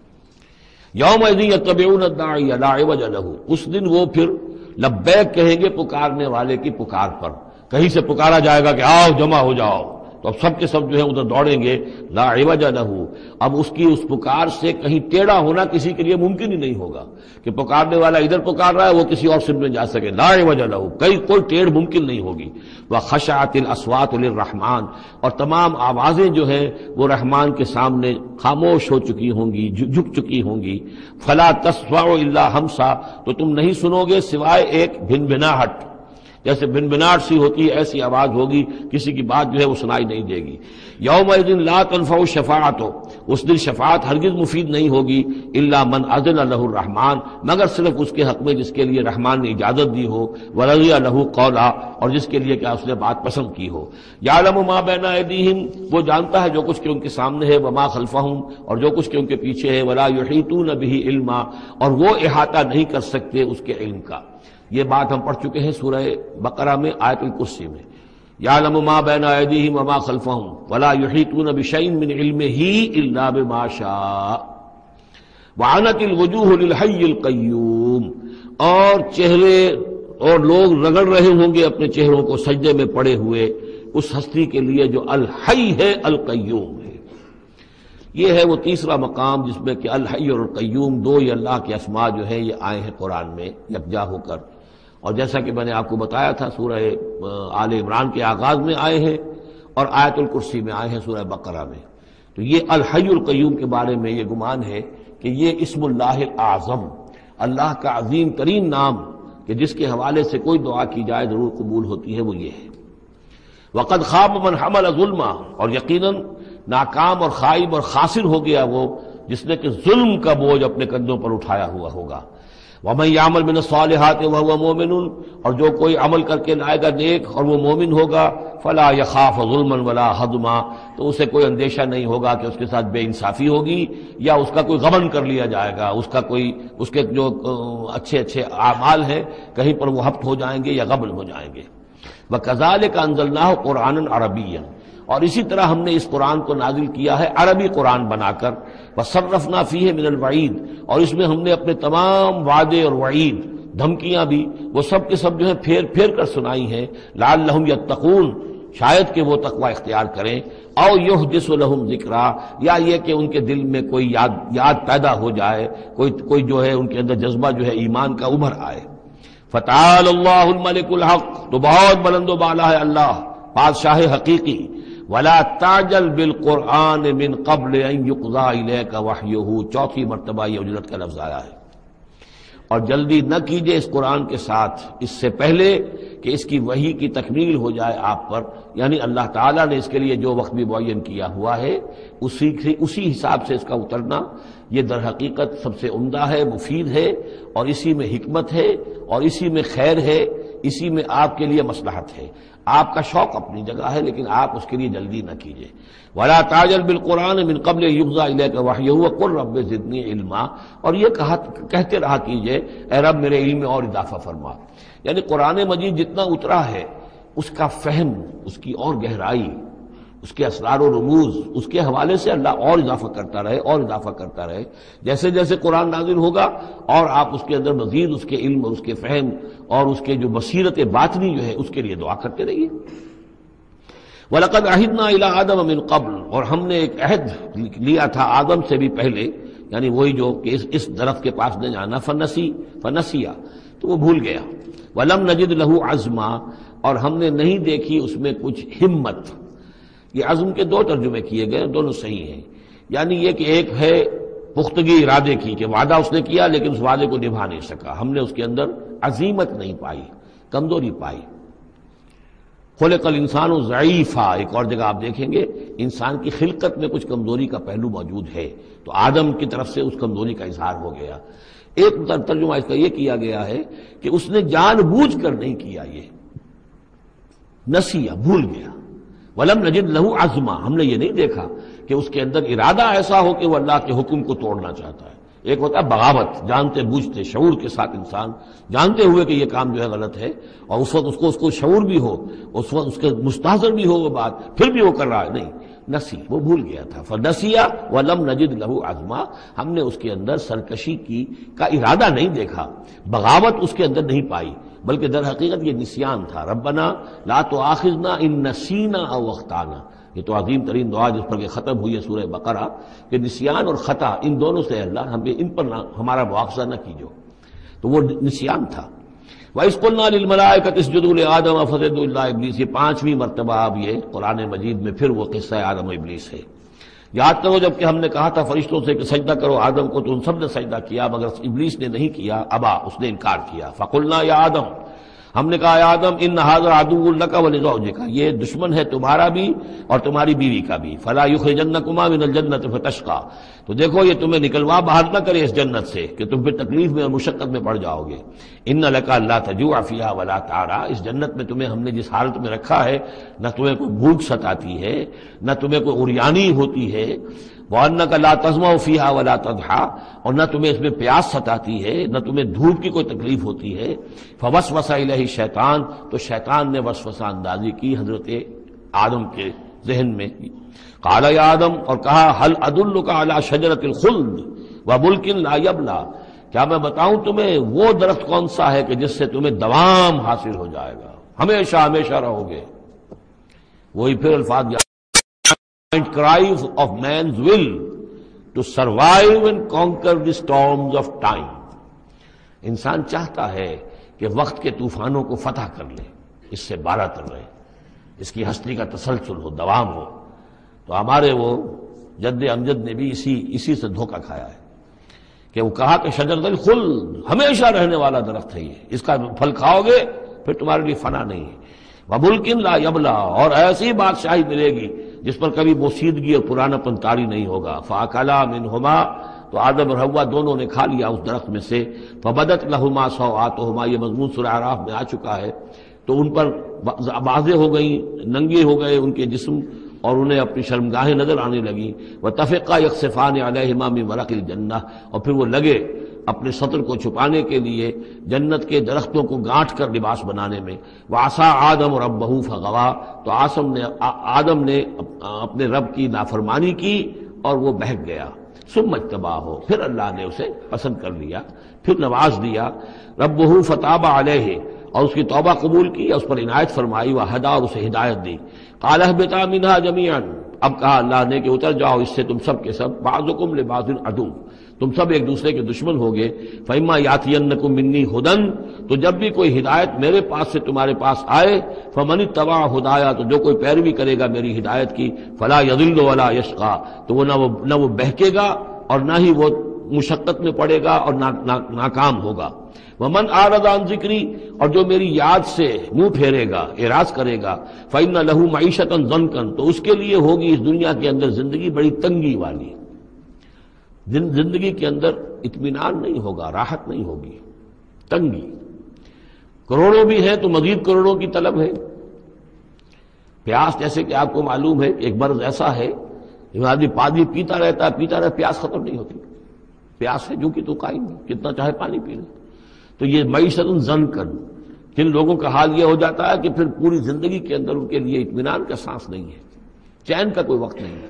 یومئذ یتبعون الداعی لا عوج له، اس دن وہ پھر لبیک کہیں گے پکارنے والے کی پکار پر، کہیں سے پکارا جائے گا کہ آؤ جمع ہو جاؤ، تو اب سب کے سب جو ہے ادھر دوڑیں گے، لا عوج له، اب اس کی اس پکار سے کہیں ٹیڑھا ہونا کسی کے لیے ممکن ہی نہیں ہوگا کہ پکارنے والا ادھر پکار رہا ہے وہ کسی اور سمت میں جا سکے، لا عوج له، کہیں کوئی ٹیڑھ ممکن نہیں ہوگی۔ وخشعت الاصوات للرحمن، اور تمام آوازیں جو ہیں وہ رحمان کے سامنے خاموش ہو چکی ہوں گی، جھک چکی ہوں گی۔ فلا تسمع الا ہمسا، تو تم نہیں سنو گے سوائے ایک بھن بھناہٹ، جیسے بن بناٹ سی ہوتی ہے ایسی آواز ہوگی، کسی کی بات جو ہے وہ سنائی نہیں دے گی۔ یومئذ لا تنفع الشفاعۃ، اس دن شفاعت ہرگز مفید نہیں ہوگی، الا من اذن له الرحمن، مگر صرف اس کے حق میں جس کے لیے رحمان نے اجازت دی ہو، ورضی له قولا، اور جس کے لیے کہ اس نے بات پسند کی ہو۔ یعلم ما بین ایدیہم، وہ جانتا ہے جو کچھ کہ ان کے سامنے ہے، وما خلفہم، اور جو کچھ کہ ان کے پیچھے ہے، ولا یحیطون به علما، اور وہ احاطہ نہیں کر سکتے اس کے علم کا۔ یہ بات ہم پڑھ چکے ہیں سورہ بقرہ میں آیت الکرسی میں، یعلم ما بین ایدیہم وما خلفہم ولا یحیطون بشیء من علمہ الا بما شاء وعنت الوجوہ للحی القیوم، اور چہرے اور لوگ رگڑ رہے ہوں گے اپنے چہروں کو سجدے میں پڑے ہوئے اس ہستی کے لیے جو الحی ہے، القیوم ہے۔ یہ ہے وہ تیسرا مقام جس میں کہ الحی اور القیوم دو یہ اللہ کے اسماء جو ہیں یہ آئے ہیں قرآن میں یکجا ہو کر، اور جیسا کہ میں نے آپ کو بتایا تھا سورہ آل عمران کے آغاز میں آئے ہیں اور آیت الکرسی میں آئے ہیں سورہ بقرہ میں۔ تو یہ الحی القیوم کے بارے میں یہ گمان ہے کہ یہ اسم اللہ اعظم، اللہ کا عظیم ترین نام کہ جس کے حوالے سے کوئی دعا کی جائے ضرور قبول ہوتی ہے، وہ یہ ہے۔ وقد خاب من حمل ظلما، اور یقیناً ناکام اور خائب اور خاسر ہو گیا وہ جس نے کہ ظلم کا بوجھ اپنے کندھوں پر اٹھایا ہوا ہوگا۔ ومن یعمل من الصالحات وهو مؤمن، اور جو کوئی عمل کر کے لائے گا نیک اور وہ مومن ہوگا، فلا یخاف ظلما ولا ہضما، تو اسے کوئی اندیشہ نہیں ہوگا کہ اس کے ساتھ بے انصافی ہوگی یا اس کا کوئی غبن کر لیا جائے گا، اس کا کوئی اس کے جو اچھے اچھے اعمال ہیں کہیں پر وہ ہفت ہو جائیں گے یا غبن ہو جائیں گے۔ وَكَذَلِكَ أَنزَلْنَاهُ قُرْآنًا عَرَبِيًّا، اور اسی طرح ہم نے اس قرآن کو نازل کیا ہے عربی قرآن بنا کر۔ وَصَرَّفْنَا فِيهِ مِنَ الْوَعِيدِ، اور اس میں ہم نے اپنے تمام وعدے اور وعید، دھمکیاں بھی، وہ سب کے سب جو ہے پھیر پھیر کر سنائی ہیں، لعلہم یتقون، شاید کہ وہ تقوی اختیار کریں، او یحدث لہم ذکرا، یا یہ کہ ان کے دل میں کوئی یاد یاد پیدا ہو جائے، کوئی کوئی جو ہے ان کے اندر جذبہ جو ہے ایمان کا ابھر آئے۔ فتعال اللہ الملک الحق، تو بہت بلند و بالا ہے اللہ بادشاہ حقیقی۔ ولا تعجل بالقرآن من قبل ان یقضى الیک وحیہ، چوتھی مرتبہ یہ اجلت کا لفظ آیا ہے۔ اور جلدی نہ کیجئے اس قرآن کے ساتھ اس سے پہلے کہ اس کی وحی کی تکمیل ہو جائے آپ پر، یعنی اللہ تعالیٰ نے اس کے لیے جو وقت بھی معین کیا ہوا ہے اسی اسی حساب سے اس کا اترنا یہ در حقیقت سب سے عمدہ ہے، مفید ہے، اور اسی میں حکمت ہے، اور اسی میں خیر ہے، اسی میں آپ کے لیے مصلحت ہے۔ آپ کا شوق اپنی جگہ ہے لیکن آپ اس کے لیے جلدی نہ کیجئے۔ ولا تعجل بالقرآن من قبل یقضى الیک وحیہ وقل رب زدنی علما، اور یہ کہا کہتے رہا کیجئے اے رب میرے علم میں اور اضافہ فرما، یعنی قرآن مجید جتنا اترا ہے اس کا فہم، اس کی اور گہرائی، اس کے اسرار و رموز، اس کے حوالے سے اللہ اور اضافہ کرتا رہے اور اضافہ کرتا رہے۔ جیسے جیسے قرآن نازل ہوگا اور آپ اس کے اندر مزید اس کے علم اور اس کے فہم اور اس کے جو بصیرت باطنی جو ہے اس کے لیے دعا کرتے رہیے۔ وَلَقَدْ عَهِدْنَا إِلَىٰ آدَمَ مِن قَبْلُ، اور ہم نے ایک عہد لیا تھا آدم سے بھی پہلے، یعنی وہی جو کہ اس, اس درخت کے پاس نہ جانا، فنسی فنسیا، تو وہ بھول گیا۔ وَلَمْ نَجِدْ لَهُ عَزْمًا، اور ہم نے نہیں دیکھی اس میں کچھ ہمت۔ یہ عزم کے دو ترجمے کیے گئے، دونوں صحیح ہیں، یعنی یہ کہ ایک ہے پختگی ارادے کی کہ وعدہ اس نے کیا لیکن اس وعدے کو نبھا نہیں سکا، ہم نے اس کے اندر عزیمت نہیں پائی، کمزوری پائی۔ خلق الانسان ضعیفا، ایک اور جگہ آپ دیکھیں گے انسان کی خلقت میں کچھ کمزوری کا پہلو موجود ہے، تو آدم کی طرف سے اس کمزوری کا اظہار ہو گیا۔ ایک ترجمہ اس کا یہ کیا گیا ہے کہ اس نے جان بوجھ کر نہیں کیا، یہ نسیہ، بھول گیا۔ وَلَمْ نَجِدْ لَهُ عَزْمًا، ہم نے یہ نہیں دیکھا کہ اس کے اندر ارادہ ایسا ہو کہ وہ اللہ کے حکم کو توڑنا چاہتا ہے۔ ایک ہوتا ہے بغاوت، جانتے بوجھتے شعور کے ساتھ انسان جانتے ہوئے کہ یہ کام جو ہے غلط ہے، اور اس وقت اس کو اس کو شعور بھی ہو، اس وقت اس کے مستحضر بھی ہو وہ بات، پھر بھی وہ کر رہا ہے، نہیں، نسی، وہ بھول گیا تھا۔ فَنَسِيَ وَلَمْ نَجِدْ لَهُ عَزْمًا، ہم نے اس کے اندر سرکشی کی کا ارادہ نہیں دیکھا، بغاوت اس کے اندر نہیں پائی، بلکہ در حقیقت یہ نسیان تھا۔ ربنا لا تؤاخذنا ان نسینا او اخطانا، یہ تو عظیم ترین دعا جس پر کہ ختم ہوئی ہے سورہ بقرہ، کہ نسیان اور خطا ان دونوں سے اللہ ہمیں ان پر نہ ہمارا مواخذہ نہ کیجو، تو وہ نسیان تھا۔ وَإِذْ قُلْنَا لِلْمَلَائِكَةِ اسْجُدُوا لِآدَمَ فَسَجَدُوا إِلَّا إِبْلِيسَ، یہ پانچویں مرتبہ اب یہ قرآن مجید میں پھر وہ قصہ آدم و ابلیس ہے۔ یاد کرو جب کہ ہم نے کہا تھا فرشتوں سے کہ سجدہ کرو آدم کو، تو ان سب نے سجدہ کیا مگر ابلیس نے نہیں کیا، ابا، اس نے انکار کیا۔ فَقُلْنَا يَا آدَمَ، ہم نے کہا اے آدم ان ھذا عدو لک ولزوجک، یہ دشمن ہے تمہارا بھی اور تمہاری بیوی کا بھی، فلا یخرجنکما من الجنۃ فتشقى، تو دیکھو یہ تمہیں نکلوا باہر نہ کرے اس جنت سے کہ تم پھر تکلیف میں اور مشقت میں پڑ جاؤ گے۔ ان لک الا تجوع فیھا ولا تعرى، اس جنت میں تمہیں ہم نے جس حالت میں رکھا ہے نہ تمہیں کوئی بھوک ستاتی ہے نہ تمہیں کوئی عریانی ہوتی ہے، وَأَنَّكَ لَا تَظْمَأُ فِيهَا وَلَا تَضْحَىٰ، اور نہ تمہیں اس میں پیاس ستاتی ہے نہ تمہیں دھوپ کی کوئی تکلیف ہوتی ہے۔ فَوَسْوَسَ إِلَيْهِ الشَّيْطَانُ، تو شیطان نے وسوسہ اندازی کی حضرت آدم کے ذہن میں۔ قَالَ يَا آدم، اور کہا هَلْ أَدُلُّكَ عَلَىٰ شَجَرَةِ الْخُلْدِ وَمُلْكٍ لَا يَبْلَىٰ، کیا میں بتاؤں تمہیں وہ درخت کون سا ہے کہ جس سے تمہیں دوام حاصل ہو جائے گا، ہمیشہ ہمیشہ رہو گے۔ وہی پھر الفاظ cry of man's will to survive and conquer the storms of time، انسان چاہتا ہے کہ وقت کے طوفانوں کو فتح کر لے، اس سے بارہ تر رہے، اس کی ہستی کا تسلسل ہو، دوام ہو۔ تو ہمارے وہ جد امجد نے بھی اسی اسی سے دھوکہ کھایا ہے کہ وہ کہا کہ شجرۃ الخلد، ہمیشہ رہنے والا درخت ہے یہ، اس کا پھل کھاؤ گے پھر تمہارے لیے فنا نہیں ہے، وَمُلْكٍ لَا يَبْلَى، اور ایسی بادشاہی ملے گی جس پر کبھی بوسیدگی اور پرانا پن طاری نہیں ہوگا۔ فَأَكَلَا مِنْهُمَا، تو آدم اور حوا دونوں نے کھا لیا اس درخت میں سے، فَبَدَتْ لَهُمَا سَوْآتُهُمَا، یہ مضمون سورہ اعراف میں آ چکا ہے، تو ان پر واضح ہو گئی، ننگے ہو گئے ان کے جسم اور انہیں اپنی شرمگاہیں نظر آنے لگیں، وَتَفِقَّا يَخْصِفَانِ عَلَيْهِمَا مِنْ وَرَقِ الْجَنَّةِ، اور پھر وہ لگے اپنے سطر کو چھپانے کے لیے جنت کے درختوں کو گانٹھ کر لباس بنانے میں۔ وَعَصَىٰ آدَمُ رَبَّهُ فَغَوَىٰ، تو آدم نے آدم نے اپنے رب کی نافرمانی کی اور وہ بہک گیا۔ ثُمَّ اجْتَبَاهُ، پھر اللہ نے اسے پسند کر لیا، پھر نواز دیا۔ رَبُّهُ فَتَابَ عَلَيْهِ، اور اس کی توبہ قبول کی، اس پر عنایت فرمائی، وَهَدَىٰ، اور اسے ہدایت دی۔ قَالَ اهْبِطَا مِنْهَا جَمِيعًا، اب کہا اللہ نے کہ اتر جاؤ اس سے تم سب کے سب، بَعْضُكُمْ لِبَعْضٍ عَدُوٌّ، تم سب ایک دوسرے کے دشمن ہوگے۔ فَإِمَّا يَأْتِيَنَّكُم مِّنِّي هُدًى، تو جب بھی کوئی ہدایت میرے پاس سے تمہارے پاس آئے، فَمَنِ اتَّبَعَ هُدَايَا، تو جو کوئی پیروی کرے گا میری ہدایت کی، فَلَا يَضِلُّ وَلَا يَشْقَىٰ، تو وہ نہ وہ نہ وہ بہکے گا اور نہ ہی وہ مشقت میں پڑے گا اور ناکام ہوگا۔ وَمَنْ أَعْرَضَ عَنْ ذِكْرِي، اور جو میری یاد سے منہ پھیرے گا، اعراض کرے گا، فَإِنَّ لَهُ مَعِيشَةً ضَنْكًا، تو اس کے لیے ہوگی اس دنیا کے اندر زندگی بڑی تنگی والی، زندگی کے اندر اطمینان نہیں ہوگا، راحت نہیں ہوگی، تنگی۔ کروڑوں بھی ہیں تو مزید کروڑوں کی طلب ہے۔ پیاس، جیسے کہ آپ کو معلوم ہے ایک مرض ایسا ہے کہ آدمی پانی پیتا رہتا ہے پیتا رہتا پیاس ختم نہیں ہوتی، پیاس ہے جو کہ تو قائم ہے، کتنا چاہے پانی پی لے۔ تو یہ معیشت ضنکن، جن لوگوں کا حال یہ ہو جاتا ہے کہ پھر پوری زندگی کے اندر ان کے لیے اطمینان کا سانس نہیں ہے، چین کا کوئی وقت نہیں ہے۔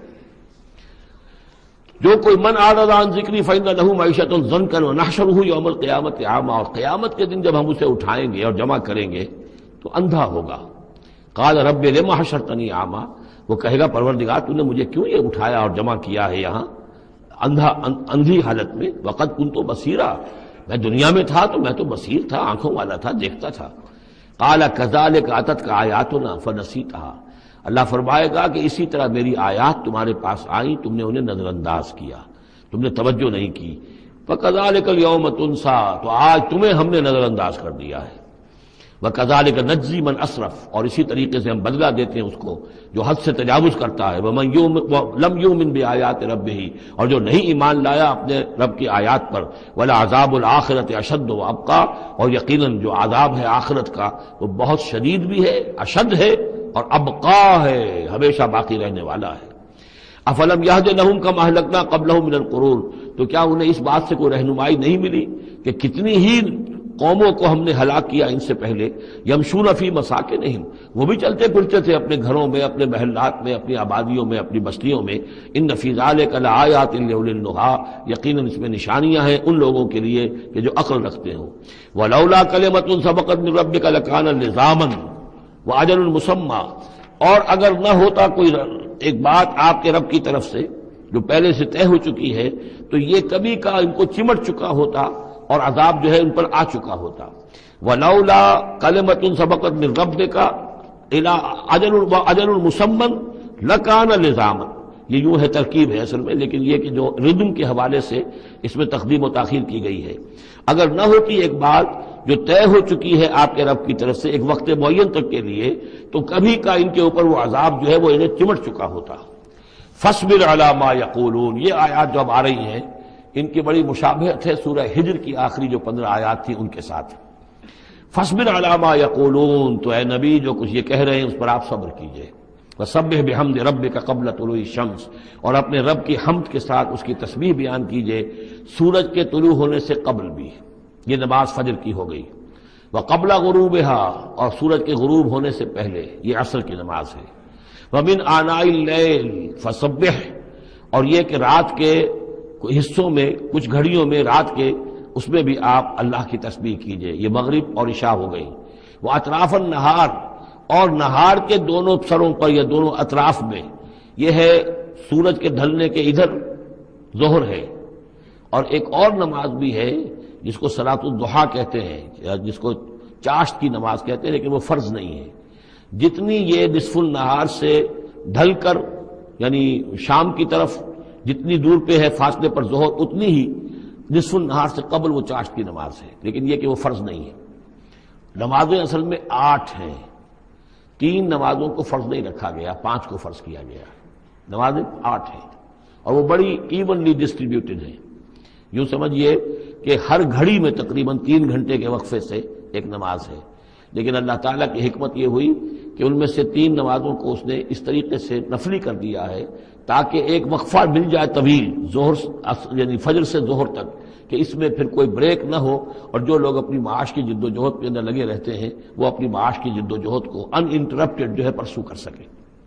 جو کوئی من اعرض عن ذکری فإن له معیشۃ ضنکا ونحشره یوم القیامۃ اعمی، اور قیامت کے دن جب ہم اسے اٹھائیں گے اور جمع کریں گے تو اندھا ہوگا۔ قال رب لم حشرتنی اعمی، وہ کہے گا پروردگار تو نے مجھے کیوں یہ اٹھایا اور جمع کیا ہے یہاں اندھا اندھی حالت میں، وقد كنت بصیرا، میں دنیا میں تھا تو میں تو بصیر تھا، آنکھوں والا تھا، دیکھتا تھا۔ قال كذلك اتتك آیاتنا فنسیتها، اللہ فرمائے گا کہ اسی طرح میری آیات تمہارے پاس آئیں، تم نے انہیں نظر انداز کیا، تم نے توجہ نہیں کی۔ فَكَذَلِكَ الْيَوْمَ تُنسَىٰ، تو آج تمہیں ہم نے نظر انداز کر دیا ہے۔ وَكَذَلِكَ نَجْزِي مَنْ أَسْرَفَ، اور اسی طریقے سے ہم بدلہ دیتے ہیں اس کو جو حد سے تجاوز کرتا ہے۔ وَمَنْ لَمْ يُؤْمِنْ بِآيَاتِ رَبِّهِ، اور جو نہیں ایمان لایا اپنے رب کی آیات پر۔ وَلَعَذَابُ الْآخِرَةِ أَشَدُّ وَأَبْقَىٰ، اور یقیناً جو عذاب ہے آخرت کا وہ بہت شدید بھی ہے، اشد ہے اور ابقا ہے، ہمیشہ باقی رہنے والا ہے۔ افلم یہد لہم کما اہلکنا قبلہم من القرون، تو کیا انہیں اس بات سے کوئی رہنمائی نہیں ملی کہ کتنی ہی قوموں کو ہم نے ہلاک کیا ان سے پہلے۔ یمشون فی مساکنہم، وہ بھی چلتے پھرتے تھے اپنے گھروں میں، اپنے محلات میں، اپنی آبادیوں میں، اپنی بستیوں میں۔ ان فی ذلک لآیات لأولی النہی، یقیناً اس میں نشانیاں ہیں ان لوگوں کے لیے کہ جو عقل رکھتے ہوں۔ ولولا کلمۃ سبقت من ربک لکان لزاما وَأَجَلٌ مُّسَمًّى، اور اگر نہ ہوتا کوئی ایک بات آپ کے رب کی طرف سے جو پہلے سے طے ہو چکی ہے تو یہ کبھی کا ان کو چمٹ چکا ہوتا اور عذاب جو ہے ان پر آ چکا ہوتا۔ وَلَوْلَا كَلِمَةٌ سَبَقَتْ مِن رَّبِّكَ إِلَىٰ أَجَلٌ مُّسَمًّى لَّكَانَ لِزَامًا، یہ یوں ہے ترکیب ہے اصل میں، لیکن یہ کہ جو ردم کے حوالے سے اس میں تقدیم و تاخیر کی گئی ہے۔ اگر نہ ہوتی ایک بات جو طے ہو چکی ہے آپ کے رب کی طرف سے ایک وقت معین تک کے لیے، تو کبھی کا ان کے اوپر وہ عذاب جو ہے وہ انہیں چمٹ چکا ہوتا۔ فاصبر علی ما یقولون، یہ آیات جو اب آ رہی ہیں ان کی بڑی مشابہت ہے سورہ ہجر کی آخری جو پندرہ آیات تھی ان کے ساتھ۔ فاصبر علی ما یقولون، تو اے نبی جو کچھ یہ کہہ رہے ہیں اس پر آپ صبر کیجئے۔ وسبح بحمد ربک قبل طلوع الشمس، اور اپنے رب کی حمد کے ساتھ اس کی تسبیح بیان کیجئے سورج کے طلوع ہونے سے قبل بھی، یہ نماز فجر کی ہو گئی۔ وقبل غروبها، اور سورج کے غروب ہونے سے پہلے، یہ عصر کی نماز ہے۔ ومن آناء اللیل فسبح، اور یہ کہ رات کے حصوں میں کچھ گھڑیوں میں رات کے اس میں بھی آپ اللہ کی تسبیح کیجئے، یہ مغرب اور عشاء ہو گئی۔ وہ اطراف النہار، اور نہار کے دونوں سروں پر یا دونوں اطراف میں، یہ ہے سورج کے ڈھلنے کے ادھر ظہر ہے، اور ایک اور نماز بھی ہے جس کو صلاۃ الضحیٰ کہتے ہیں یا جس کو چاشت کی نماز کہتے ہیں، لیکن وہ فرض نہیں ہے۔ جتنی یہ نصف النہار سے ڈھل کر یعنی شام کی طرف جتنی دور پہ ہے فاصلے پر ظہر، اتنی ہی نصف النہار سے قبل وہ چاشت کی نماز ہے، لیکن یہ کہ وہ فرض نہیں ہے۔ نمازیں اصل میں آٹھ ہیں، تین نمازوں کو فرض نہیں رکھا گیا، پانچ کو فرض کیا گیا۔ نمازیں آٹھ ہیں اور وہ بڑی ایونلی ڈسٹریبیوٹڈ ہیں۔ یوں سمجھیے کہ ہر گھڑی میں تقریباً تین گھنٹے کے وقفے سے ایک نماز ہے، لیکن اللہ تعالیٰ کی حکمت یہ ہوئی کہ ان میں سے تین نمازوں کو اس نے اس طریقے سے نفلی کر دیا ہے تاکہ ایک وقفہ مل جائے طویل، ظہر یعنی فجر سے ظہر تک، کہ اس میں پھر کوئی بریک نہ ہو، اور جو لوگ اپنی معاش کی جد و جہد کے اندر لگے رہتے ہیں وہ اپنی معاش کی جد و جہد کو ان انٹرپٹڈ جو ہے پرسو کر سکیں۔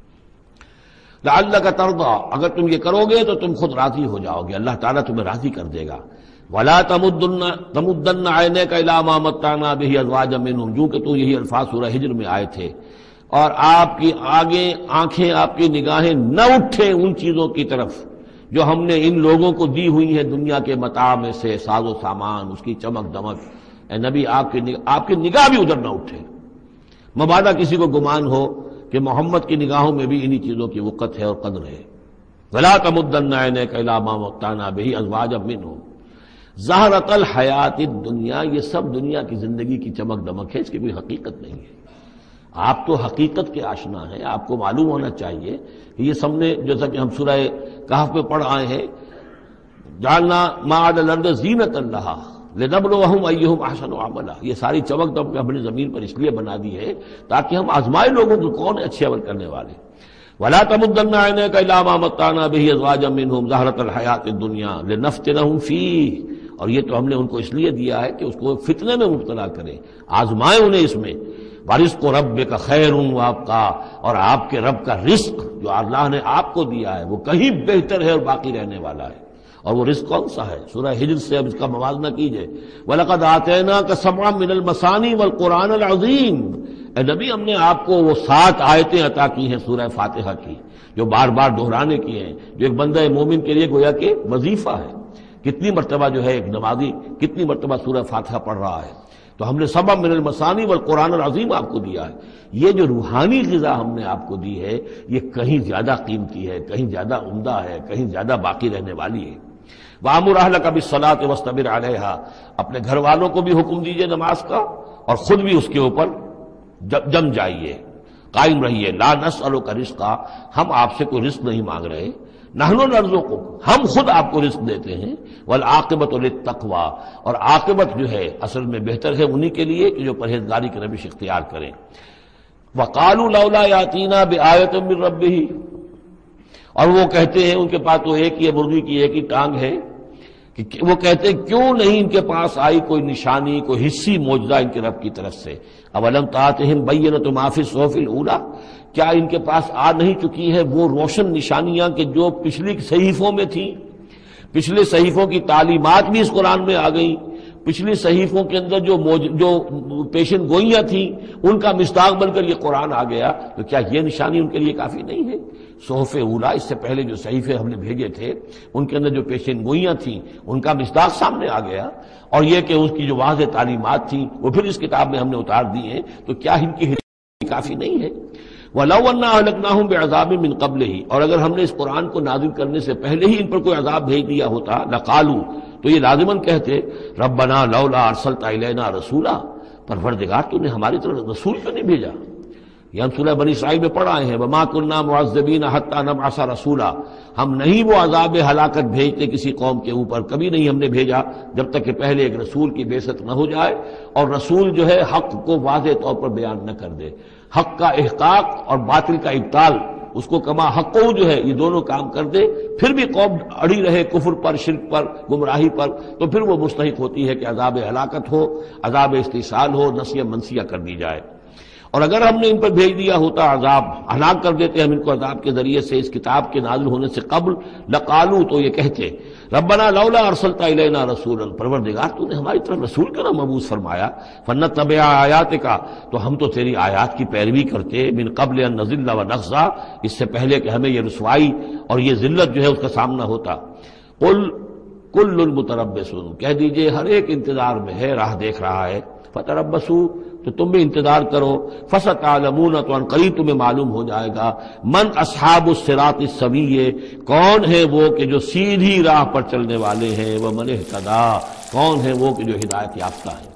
لعلک ترضی، اگر تم یہ کرو گے تو تم خود راضی ہو جاؤ گے، اللہ تعالیٰ تمہیں راضی کر دے گا۔ ولا تمدن تمدن عینیک الی ما متعنا بہ ازواجا منہم، جو کہ تو یہی الفاظ سورہ ہجر میں آئے تھے، اور آپ کی آگے آنکھیں، آپ کی نگاہیں نہ اٹھیں ان چیزوں کی طرف جو ہم نے ان لوگوں کو دی ہوئی ہیں دنیا کے متاع میں سے، ساز و سامان، اس کی چمک دمک۔ اے نبی، آپ کی نگاہ آپ کی نگاہ بھی ادھر نہ اٹھے، مبادا کسی کو گمان ہو کہ محمد کی نگاہوں میں بھی انہی چیزوں کی وقت ہے اور قدر ہے۔ ولا تمدن عینیک الی ما متعنا بہ ازواجا منہم زہرۃ الحیات الدنیا، یہ سب دنیا کی زندگی کی چمک دمک ہے، اس کی کوئی حقیقت نہیں ہے۔ آپ تو حقیقت کے آشنا ہیں، آپ کو معلوم ہونا چاہیے کہ یہ سب نے، جیسا کہ ہم سورہ کہف میں پڑھ آئے ہیں، جعلنا ما علی الارض زینۃ لہا لنبلوہم ایہم احسن عملا، یہ ساری چمک دمک ہم نے زمین پر اس لیے بنا دی ہے تاکہ ہم آزمائے لوگوں کو کون ہے اچھے عمل کرنے والے۔ ولا تمدن عینیک الی ما متعنا بہ ازواجا منہم زہرۃ الحیات الدنیا لنفتنہم فیہ، اور یہ تو ہم نے ان کو اس لیے دیا ہے کہ اس کو فتنے میں مبتلا کریں، آزمائیں انہیں اس میں۔ وَرِزْقُ رَبِّكَ خَيْرٌ وَأَبْقَىٰ، اور آپ کے رب کا رزق جو اللہ نے آپ کو دیا ہے وہ کہیں بہتر ہے اور باقی رہنے والا ہے۔ اور وہ رزق کون سا ہے؟ سورہ ہجر سے اب اس کا موازنہ کیجئے۔ وَلَقَدْ آتَيْنَاكَ سَبْعًا مِّنَ الْمَثَانِي وَالْقُرْآنِ الْعَظِيمِ، اے نبی ہم نے آپ کو وہ سات آیتیں عطا کی ہیں سورہ فاتحہ کی، جو بار بار دہرانے کی ہیں، جو ایک بندہ مومن کے لیے گویا کہ وظیفہ ہے۔ کتنی مرتبہ جو ہے ایک نمازی کتنی مرتبہ سورہ فاتحہ پڑھ رہا ہے، تو ہم نے سبع من المثانی والقرآن العظیم آپ کو دیا ہے۔ یہ جو روحانی غذا ہم نے آپ کو دی ہے یہ کہیں زیادہ قیمتی ہے، کہیں زیادہ عمدہ ہے، کہیں زیادہ باقی رہنے والی ہے۔ وَأَمُرْ أَهْلَكَ بِالصَّلَاةِ وَاصْطَبِرْ عَلَيْهَا، اپنے گھر والوں کو بھی حکم دیجئے نماز کا اور خود بھی اس کے اوپر جم جائیے، قائم رہیے۔ لَا نَسْأَلُكَ رِزْقًا، ہم آپ سے کوئی رزق نہیں مانگ رہے، نحن نرزقک، ہم خود آپ کو رزق دیتے ہیں۔ والعاقبۃ للتقویٰ، اور عاقبت جو ہے اصل میں بہتر ہے انہی کے لیے کہ جو پرہیزگاری کی روش اختیار کریں۔ وقالوا لولا یاتینا بآیۃ من ربہ، اور وہ کہتے ہیں ان کے پاس تو ایک ہی مرغی کی ایک ہی ٹانگ ہے، کہ وہ کہتے ہیں کیوں نہیں ان کے پاس آئی کوئی نشانی، کوئی حصی معجزہ ان کے رب کی طرف سے۔ اولم تاتہم بینۃ ما فی الصحف الاولی، کیا ان کے پاس آ نہیں چکی ہے وہ روشن نشانیاں کہ جو پچھلی صحیفوں میں تھیں؟ پچھلے صحیفوں کی تعلیمات بھی اس قرآن میں آ گئیں، پچھلی صحیفوں کے اندر جو موج... جو پیشن گوئیاں تھیں ان کا مصداق بن کر یہ قرآن آ گیا، تو کیا یہ نشانی ان کے لیے کافی نہیں ہے؟ صحف اولا، اس سے پہلے جو صحیفے ہم نے بھیجے تھے ان کے اندر جو پیشن گوئیاں تھیں ان کا مصداق سامنے آ گیا، اور یہ کہ اس کی جو واضح تعلیمات تھیں وہ پھر اس کتاب میں ہم نے اتار دی ہیں، تو کیا ان کی کافی نہیں ہے؟ وَلَوْ أَنَّا أَهْلَكْنَاهُمْ بِعَذَابٍ مِّن قَبْلِهِ، اور اگر ہم نے اس قرآن کو نازل کرنے سے پہلے ہی ان پر کوئی عذاب بھیج دیا ہوتا، لَقَالُوا، تو یہ لازماً کہتے رَبَّنَا لَوْلَا أَرْسَلْتَ إِلَيْنَا رَسُولًا، پروردگار تو نے ہماری طرف رسول کیوں نہیں بھیجا؟ یہ ہم سورہ بنی اسرائیل میں پڑھ آئے ہیں، وَمَا كُنَّا مُعَذِّبِينَ حَتَّىٰ نَبْعَثَ رَسُولًا، ہم نہیں وہ عذاب ہلاکت بھیجتے کسی قوم کے اوپر، کبھی نہیں ہم نے بھیجا جب تک کہ پہلے ایک رسول کی بعثت نہ ہو جائے، اور رسول جو ہے حق کو واضح طور پر بیان نہ کر دے، حق کا احقاق اور باطل کا ابطال، اس کو کما حقو جو ہے یہ دونوں کام کر دے، پھر بھی قوم اڑی رہے کفر پر، شرک پر، گمراہی پر، تو پھر وہ مستحق ہوتی ہے کہ عذاب ہلاکت ہو، عذاب استحصال ہو، نسیہ منسیہ کر دی جائے۔ اور اگر ہم نے ان پر بھیج دیا ہوتا عذاب، ہلاک کر دیتے ہم ان کو عذاب کے ذریعے سے اس کتاب کے نازل ہونے سے قبل، لقالو، تو یہ کہتے ربنا لولا ارسلت الینا رسولا، پروردگار تو نے ہماری طرف رسول کا نہ مبعوث فرمایا، فنتبع آیاتک، تو ہم تو تیری آیات کی پیروی کرتے، من قبل ان نذل ونخزى، اس سے پہلے کہ ہمیں یہ رسوائی اور یہ ذلت جو ہے اس کا سامنا ہوتا۔ قل کل متربص، کہہ دیجئے ہر ایک انتظار میں ہے، راہ دیکھ رہا ہے، فتربصوا، تو تم بھی انتظار کرو، فستعلمون، تو ان قریب تمہیں معلوم ہو جائے گا، من اصحاب الصراط السوی، کون ہے وہ کہ جو سیدھی راہ پر چلنے والے ہیں، وہ من اہتدی، کون ہے وہ کہ جو ہدایت یافتہ ہے۔